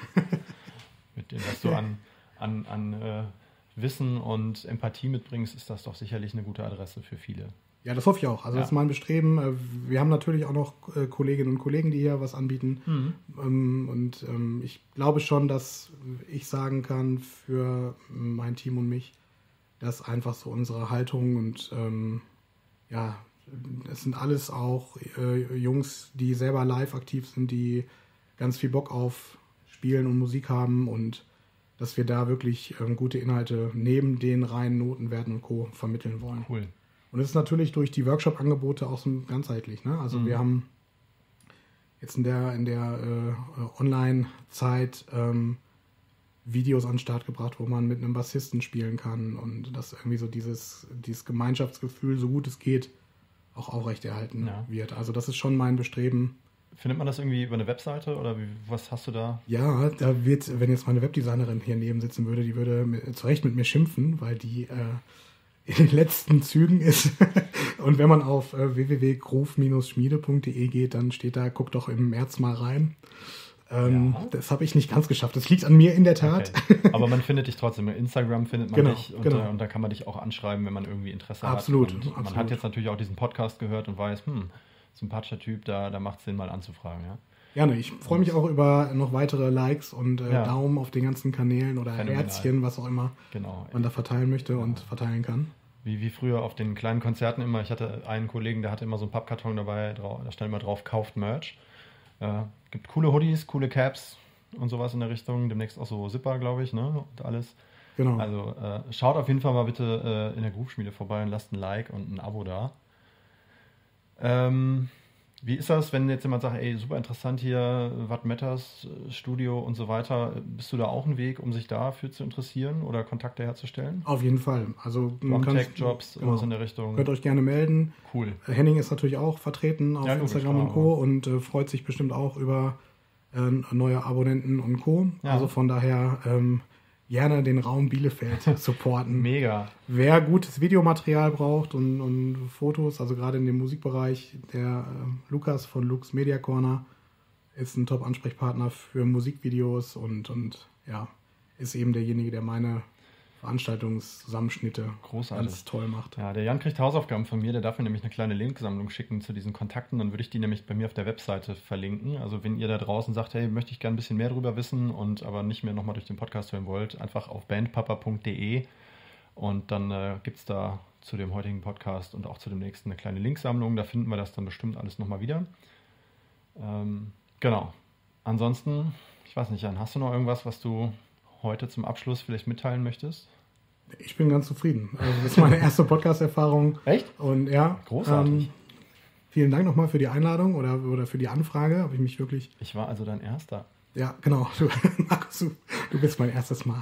Mit dem, was du an, an, an äh, Wissen und Empathie mitbringst, ist das doch sicherlich eine gute Adresse für viele. Ja, das hoffe ich auch. Also Ja. das ist mein Bestreben. Äh, Wir haben natürlich auch noch äh, Kolleginnen und Kollegen, die hier was anbieten. Ähm, Und ähm, ich glaube schon, dass ich sagen kann für mein Team und mich, dass einfach so unsere Haltung und ähm, ja, es sind alles auch äh, Jungs, die selber live aktiv sind, die ganz viel Bock auf Spielen und Musik haben und dass wir da wirklich ähm, gute Inhalte neben den reinen Notenwerten und Co. vermitteln wollen. Cool. Und es ist natürlich durch die Workshop-Angebote auch so ganzheitlich. Ne? Also Mhm. wir haben jetzt in der, in der äh, Online-Zeit ähm, Videos an den Start gebracht, wo man mit einem Bassisten spielen kann und dass irgendwie so dieses, dieses Gemeinschaftsgefühl, so gut es geht, auch aufrechterhalten Ja. wird. Also das ist schon mein Bestreben. Findet man das irgendwie über eine Webseite oder wie, was hast du da? Ja, da wird, wenn jetzt meine Webdesignerin hier neben sitzen würde, die würde mit, zu Recht mit mir schimpfen, weil die äh, in den letzten Zügen ist. Und wenn man auf äh, w w w punkt groove schmiede punkt de geht, dann steht da, guck doch im März mal rein. Ähm, Ja. Das habe ich nicht ganz geschafft. Das liegt an mir in der Tat. Okay. Aber man findet dich trotzdem. Instagram findet man Genau, dich und, genau. äh, und da kann man dich auch anschreiben, wenn man irgendwie Interesse Absolut, hat. Und man absolut. hat jetzt natürlich auch diesen Podcast gehört und weiß, hm, sympathischer Typ, da, da macht es Sinn, mal anzufragen. Ja? Gerne. Ich freue mich auch über noch weitere Likes und äh, Ja. Daumen auf den ganzen Kanälen oder Phänomenal. Herzchen, was auch immer Genau. man da verteilen möchte und verteilen kann. Wie, wie früher auf den kleinen Konzerten immer. Ich hatte einen Kollegen, der hatte immer so einen Pappkarton dabei, drau- da stand immer drauf, kauft Merch. Äh, gibt coole Hoodies, coole Caps und sowas in der Richtung. Demnächst auch so Zipper, glaube ich, ne? Und alles. Genau. Also äh, schaut auf jeden Fall mal bitte äh, in der Groove-Schmiede vorbei und lasst ein Like und ein Abo da. Ähm, Wie ist das, wenn jetzt jemand sagt, ey, super interessant hier, What Matters, Studio und so weiter. Bist du da auch ein Weg, um sich dafür zu interessieren oder Kontakte herzustellen? Auf jeden Fall. Also Tech-Jobs, genau, irgendwas in der Richtung. Könnt euch gerne melden. Cool. Henning ist natürlich auch vertreten auf Ja, Instagram logisch, und Co. und äh, freut sich bestimmt auch über äh, neue Abonnenten und Co. Ja. Also von daher ähm, gerne den Raum Bielefeld supporten. Mega. Wer gutes Videomaterial braucht und, und Fotos, also gerade in dem Musikbereich, der äh, Lukas von Lux Media Corner ist ein Top-Ansprechpartner für Musikvideos und, und ja, ist eben derjenige, der meine Veranstaltungszusammenschnitte Großartig. ganz toll macht. Ja, der Jan kriegt Hausaufgaben von mir, der darf mir nämlich eine kleine Linksammlung schicken zu diesen Kontakten, dann würde ich die nämlich bei mir auf der Webseite verlinken. Also wenn ihr da draußen sagt, hey, möchte ich gerne ein bisschen mehr drüber wissen und aber nicht mehr nochmal durch den Podcast hören wollt, einfach auf bandpapa punkt de und dann äh, gibt es da zu dem heutigen Podcast und auch zu dem nächsten eine kleine Linksammlung, da finden wir das dann bestimmt alles nochmal wieder. Ähm, genau. Ansonsten, ich weiß nicht, Jan, hast du noch irgendwas, was du heute zum Abschluss vielleicht mitteilen möchtest? Ich bin ganz zufrieden. Also das ist meine erste Podcast-Erfahrung. Echt? Und ja, großartig. Ähm, vielen Dank nochmal für die Einladung oder, oder für die Anfrage. Habe ich mich wirklich. Ich war also dein Erster. Ja, genau. Du, Markus, du, du bist mein erstes Mal.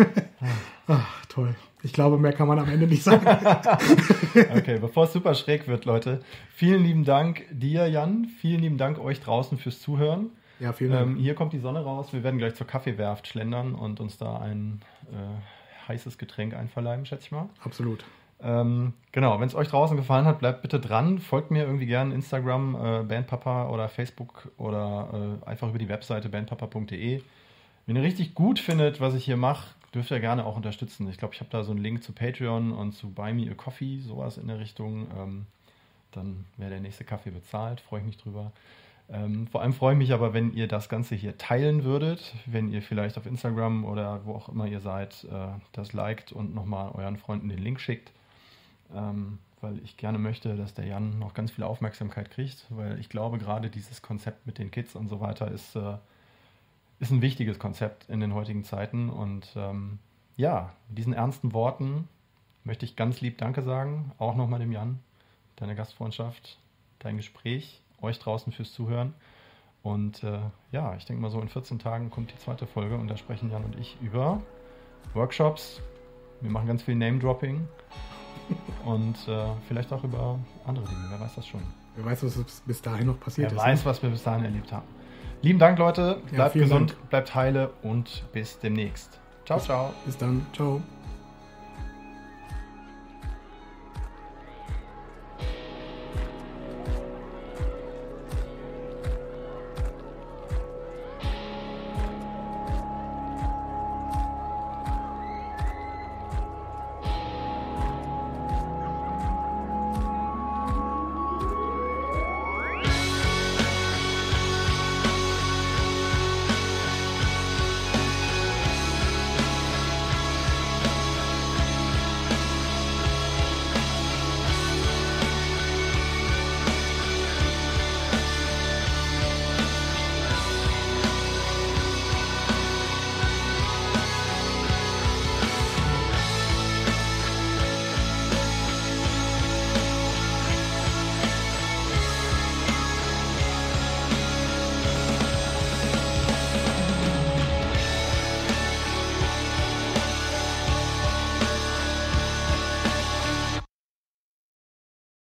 Ach, toll. Ich glaube, mehr kann man am Ende nicht sagen. Okay, bevor es super schräg wird, Leute, vielen lieben Dank dir, Jan. Vielen lieben Dank euch draußen fürs Zuhören. Ja, vielen Dank. Ähm, hier kommt die Sonne raus. Wir werden gleich zur Kaffeewerft schlendern und uns da ein äh, heißes Getränk einverleiben, schätze ich mal. Absolut. Ähm, genau, wenn es euch draußen gefallen hat, bleibt bitte dran. Folgt mir irgendwie gerne Instagram, äh, Bandpapa oder Facebook oder äh, einfach über die Webseite bandpapa punkt de. Wenn ihr richtig gut findet, was ich hier mache, dürft ihr gerne auch unterstützen. Ich glaube, ich habe da so einen Link zu Patreon und zu Buy Me a Coffee, sowas in der Richtung. Ähm, dann wäre der nächste Kaffee bezahlt, freue ich mich drüber. Ähm, vor allem freue ich mich aber, wenn ihr das Ganze hier teilen würdet, wenn ihr vielleicht auf Instagram oder wo auch immer ihr seid, äh, das liked und nochmal euren Freunden den Link schickt, ähm, weil ich gerne möchte, dass der Jan noch ganz viel Aufmerksamkeit kriegt, weil ich glaube, gerade dieses Konzept mit den Kids und so weiter ist, äh, ist ein wichtiges Konzept in den heutigen Zeiten und ähm, ja, mit diesen ernsten Worten möchte ich ganz lieb Danke sagen, auch nochmal dem Jan, deine Gastfreundschaft, dein Gespräch, euch draußen fürs Zuhören. Und äh, ja, ich denke mal so in vierzehn Tagen kommt die zweite Folge und da sprechen Jan und ich über Workshops. Wir machen ganz viel Name-Dropping und äh, vielleicht auch über andere Dinge. Wer weiß das schon. Wer weiß, was bis dahin noch passiert Wer ist. weiß, ne? was wir bis dahin erlebt haben. Lieben Dank, Leute. Ja, Bleibt vielen gesund, Dank. bleibt heile und bis demnächst. Ciao, bis, ciao. Bis dann. Ciao.